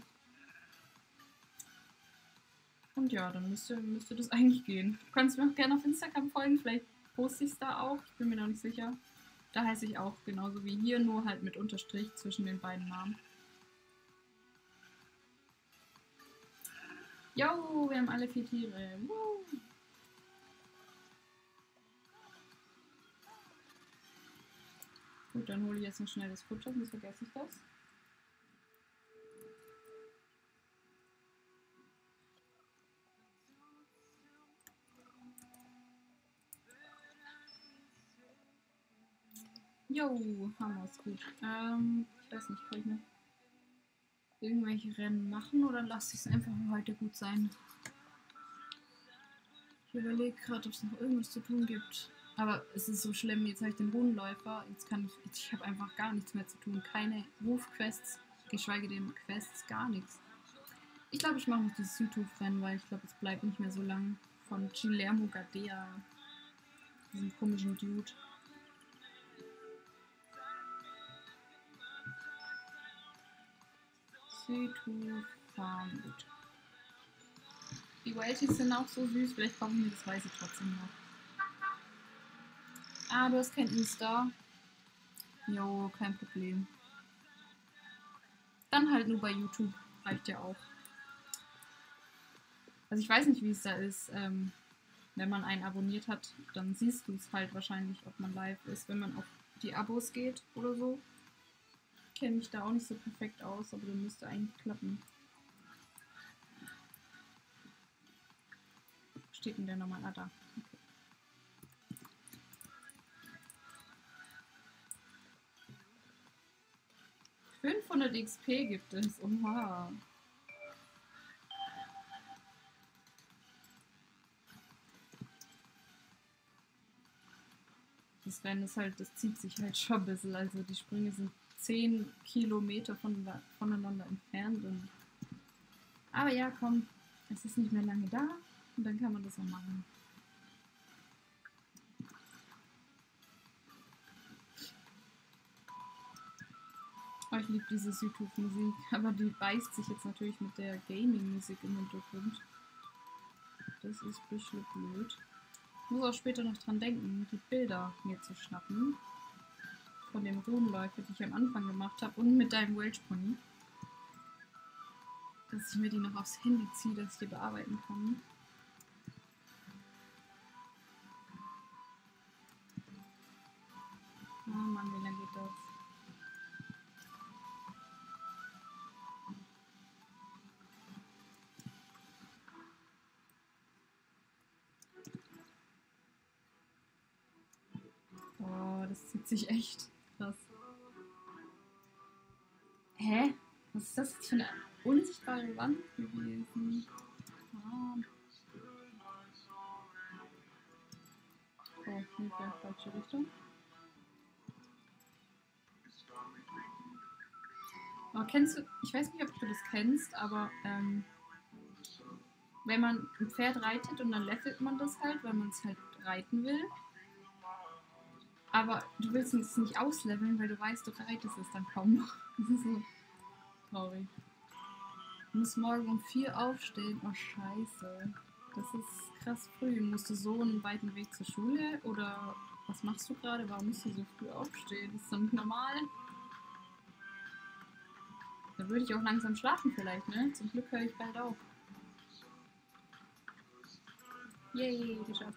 Und ja, dann müsste, müsste das eigentlich gehen. Du kannst mir auch gerne auf Instagram folgen, vielleicht poste ich es da auch, ich bin mir noch nicht sicher. Da heiße ich auch genauso wie hier, nur halt mit Unterstrich zwischen den beiden Namen. Jo, wir haben alle vier Tiere. Woo. Gut, dann hole ich jetzt noch schnell das Futter, sonst vergesse ich das. Jo, haben wir es gut. Ähm, ich weiß nicht, kann ich noch irgendwelche Rennen machen oder lasse ich es einfach heute gut sein? Ich überlege gerade, ob es noch irgendwas zu tun gibt. Aber es ist so schlimm, jetzt habe ich den Hohenläufer, jetzt kann ich, jetzt, ich habe einfach gar nichts mehr zu tun. Keine Rufquests, geschweige denn Quests, gar nichts. Ich glaube, ich mache noch dieses YouTube-Rennen, weil ich glaube, es bleibt nicht mehr so lang von Guillermo Gadea. Diesem komischen Dude. Südhof Farmwood. Die Welties sind auch so süß, vielleicht brauche ich mir das Weiße trotzdem noch. Ah, du hast kein Insta. Jo, kein Problem. Dann halt nur bei YouTube. Reicht ja auch. Also ich weiß nicht, wie es da ist. Ähm, wenn man einen abonniert hat, dann siehst du es halt wahrscheinlich, ob man live ist, wenn man auf die Abos geht oder so. Ich kenne mich da auch nicht so perfekt aus, aber das müsste eigentlich klappen. Steht denn der nochmal? Ah, da. Okay. fünfhundert X P gibt es. Oha. Das Rennen ist halt, das zieht sich halt schon ein bisschen. Also die Sprünge sind zehn Kilometer von, voneinander entfernt. Und aber ja, komm, es ist nicht mehr lange da und dann kann man das auch machen. Oh, ich liebe diese Südhof-Musik, aber die beißt sich jetzt natürlich mit der Gaming-Musik im Hintergrund. Das ist ein bisschen blöd. Ich muss auch später noch dran denken, die Bilder mir zu schnappen. Von dem Runenläufer, die ich am Anfang gemacht habe. Und mit deinem Welsh Pony. Dass ich mir die noch aufs Handy ziehe, dass ich die bearbeiten kann. Oh Mann, wie lange geht das? Oh, das zieht sich echt krass. Hä? Was ist das jetzt für eine unsichtbare Wand gewesen? Ah. Oh, Hilfe, falsche Richtung. Oh, kennst du, ich weiß nicht, ob du das kennst, aber ähm, wenn man ein Pferd reitet und dann levelt man das halt, weil man es halt reiten will. Aber du willst es nicht ausleveln, weil du weißt, du reitest es dann kaum noch. Das ist so traurig. Du musst morgen um vier aufstehen. Oh, scheiße. Das ist krass früh. Musst du so einen weiten Weg zur Schule? Oder was machst du gerade? Warum musst du so früh aufstehen? Das ist doch nicht normal. Da würde ich auch langsam schlafen vielleicht, ne? Zum Glück höre ich bald auf. Yay, geschafft.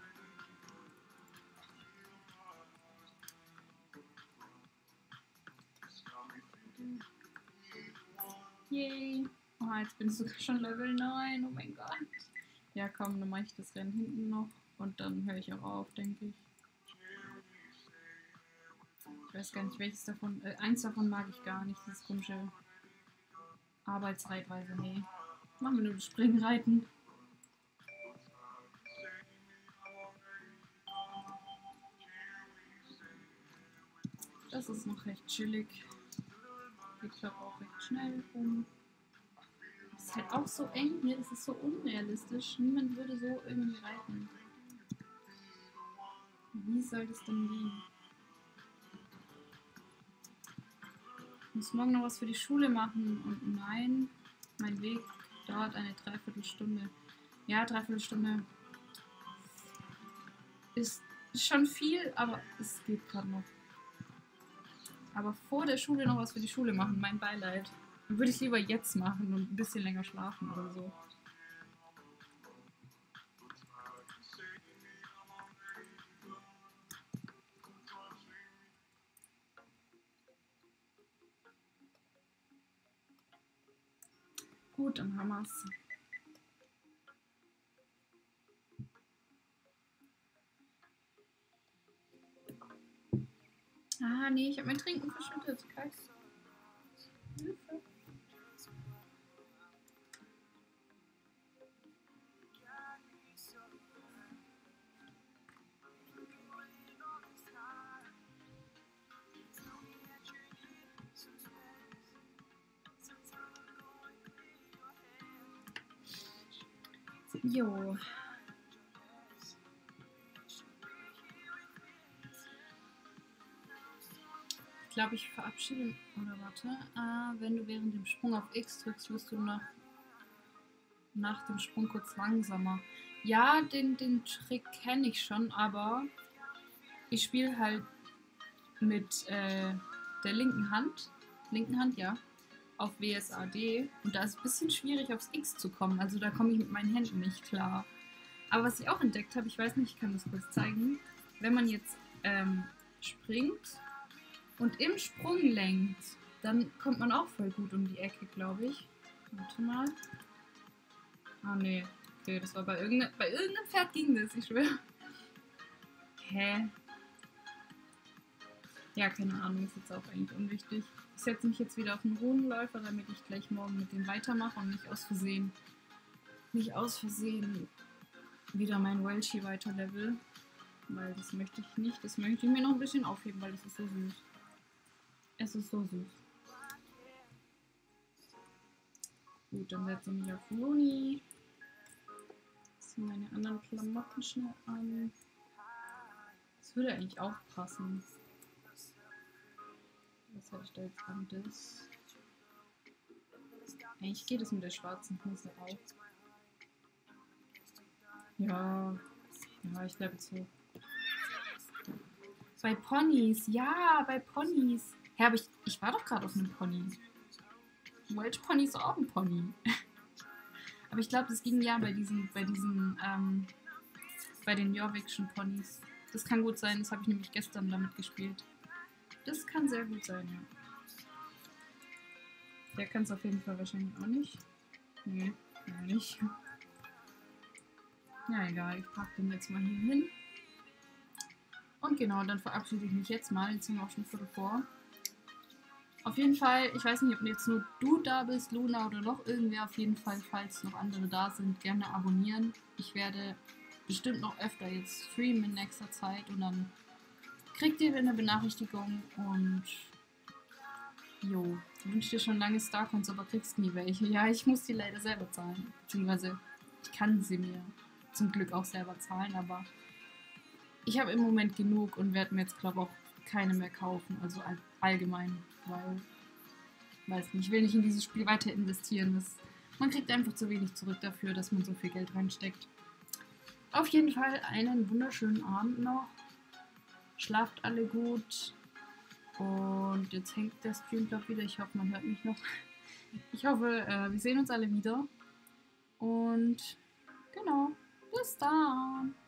Yay. Oh, jetzt bin ich sogar schon Level neun. Oh mein Gott. Ja, komm, dann mache ich das Rennen hinten noch. Und dann höre ich auch auf, denke ich. Ich weiß gar nicht, welches davon. Äh, eins davon mag ich gar nicht. Dieses komische Arbeitsreitweise. Nee. Machen wir nur das Springreiten. Das ist noch recht chillig. Geht glaube auch recht schnell um. Das ist halt auch so eng hier, das ist so unrealistisch. Niemand würde so irgendwie reiten. Wie soll das denn gehen? Ich muss morgen noch was für die Schule machen und nein, mein Weg dauert eine Dreiviertelstunde. Ja, Dreiviertelstunde ist schon viel, aber es geht gerade noch. Aber vor der Schule noch was für die Schule machen, mein Beileid. Dann würde ich lieber jetzt machen und ein bisschen länger schlafen oder so. Gut, dann haben wir's. Ah, nee, ich habe mein Trinken verschüttet. Kacks. Hilfe. Jo. glaube, ich verabschiede... Oder warte. Äh, wenn du während dem Sprung auf X drückst, wirst du nach, nach dem Sprung kurz langsamer. Ja, den, den Trick kenne ich schon, aber ich spiele halt mit äh, der linken Hand. Linken Hand, ja. Auf W S A D. Und da ist es ein bisschen schwierig, aufs X zu kommen. Also da komme ich mit meinen Händen nicht klar. Aber was ich auch entdeckt habe, ich weiß nicht, ich kann das kurz zeigen. Wenn man jetzt ähm, springt und im Sprung lenkt, dann kommt man auch voll gut um die Ecke, glaube ich. Warte mal. Ah, nee. Okay, das war bei irgendeinem, bei irgendeinem Pferd ging das, ich schwöre. Hä? Ja, keine Ahnung, ist jetzt auch eigentlich unwichtig. Ich setze mich jetzt wieder auf einen Runenläufer, damit ich gleich morgen mit dem weitermache und nicht aus Versehen, nicht aus Versehen wieder mein Welshi weiter level. Weil das möchte ich nicht. Das möchte ich mir noch ein bisschen aufheben, weil es ist so süß. Es ist so süß. Gut, dann setze ich mich auf Rooney. Zieh meine anderen Klamotten schnell an. Das würde eigentlich auch passen. Was hatte ich da jetzt an? Das. Eigentlich geht es mit der schwarzen Hose auch. Ja. Ja, ich glaube so. Bei Ponys, ja, bei Ponys. Ja, aber ich, ich war doch gerade auf einem Pony. Welsh Pony ist auch ein Pony. Aber ich glaube, das ging ja bei diesen, bei diesen, ähm, bei den Jorvikschen Ponys. Das kann gut sein, das habe ich nämlich gestern damit gespielt. Das kann sehr gut sein, ja. Der kann es auf jeden Fall wahrscheinlich auch nicht. Nee, ja nicht. Ja, egal, ich packe den jetzt mal hier hin. Und genau, dann verabschiede ich mich jetzt mal. Jetzt sind wir auch schon Viertel vor. Auf jeden Fall, ich weiß nicht, ob jetzt nur du da bist, Luna oder noch irgendwer. Auf jeden Fall, falls noch andere da sind, gerne abonnieren. Ich werde bestimmt noch öfter jetzt streamen in nächster Zeit und dann kriegt ihr eine Benachrichtigung und jo, ich wünsche dir schon lange Starcoins, aber kriegst nie welche. Ja, ich muss die leider selber zahlen, beziehungsweise ich kann sie mir zum Glück auch selber zahlen, aber ich habe im Moment genug und werde mir jetzt, glaube ich, auch keine mehr kaufen, also all, allgemein, weil, weiß nicht, ich will nicht in dieses Spiel weiter investieren. Das, man kriegt einfach zu wenig zurück dafür, dass man so viel Geld reinsteckt. Auf jeden Fall einen wunderschönen Abend noch. Schlaft alle gut. Und jetzt hängt der Stream doch wieder. Ich hoffe, man hört mich noch. Ich hoffe, äh, wir sehen uns alle wieder. Und genau, bis dann.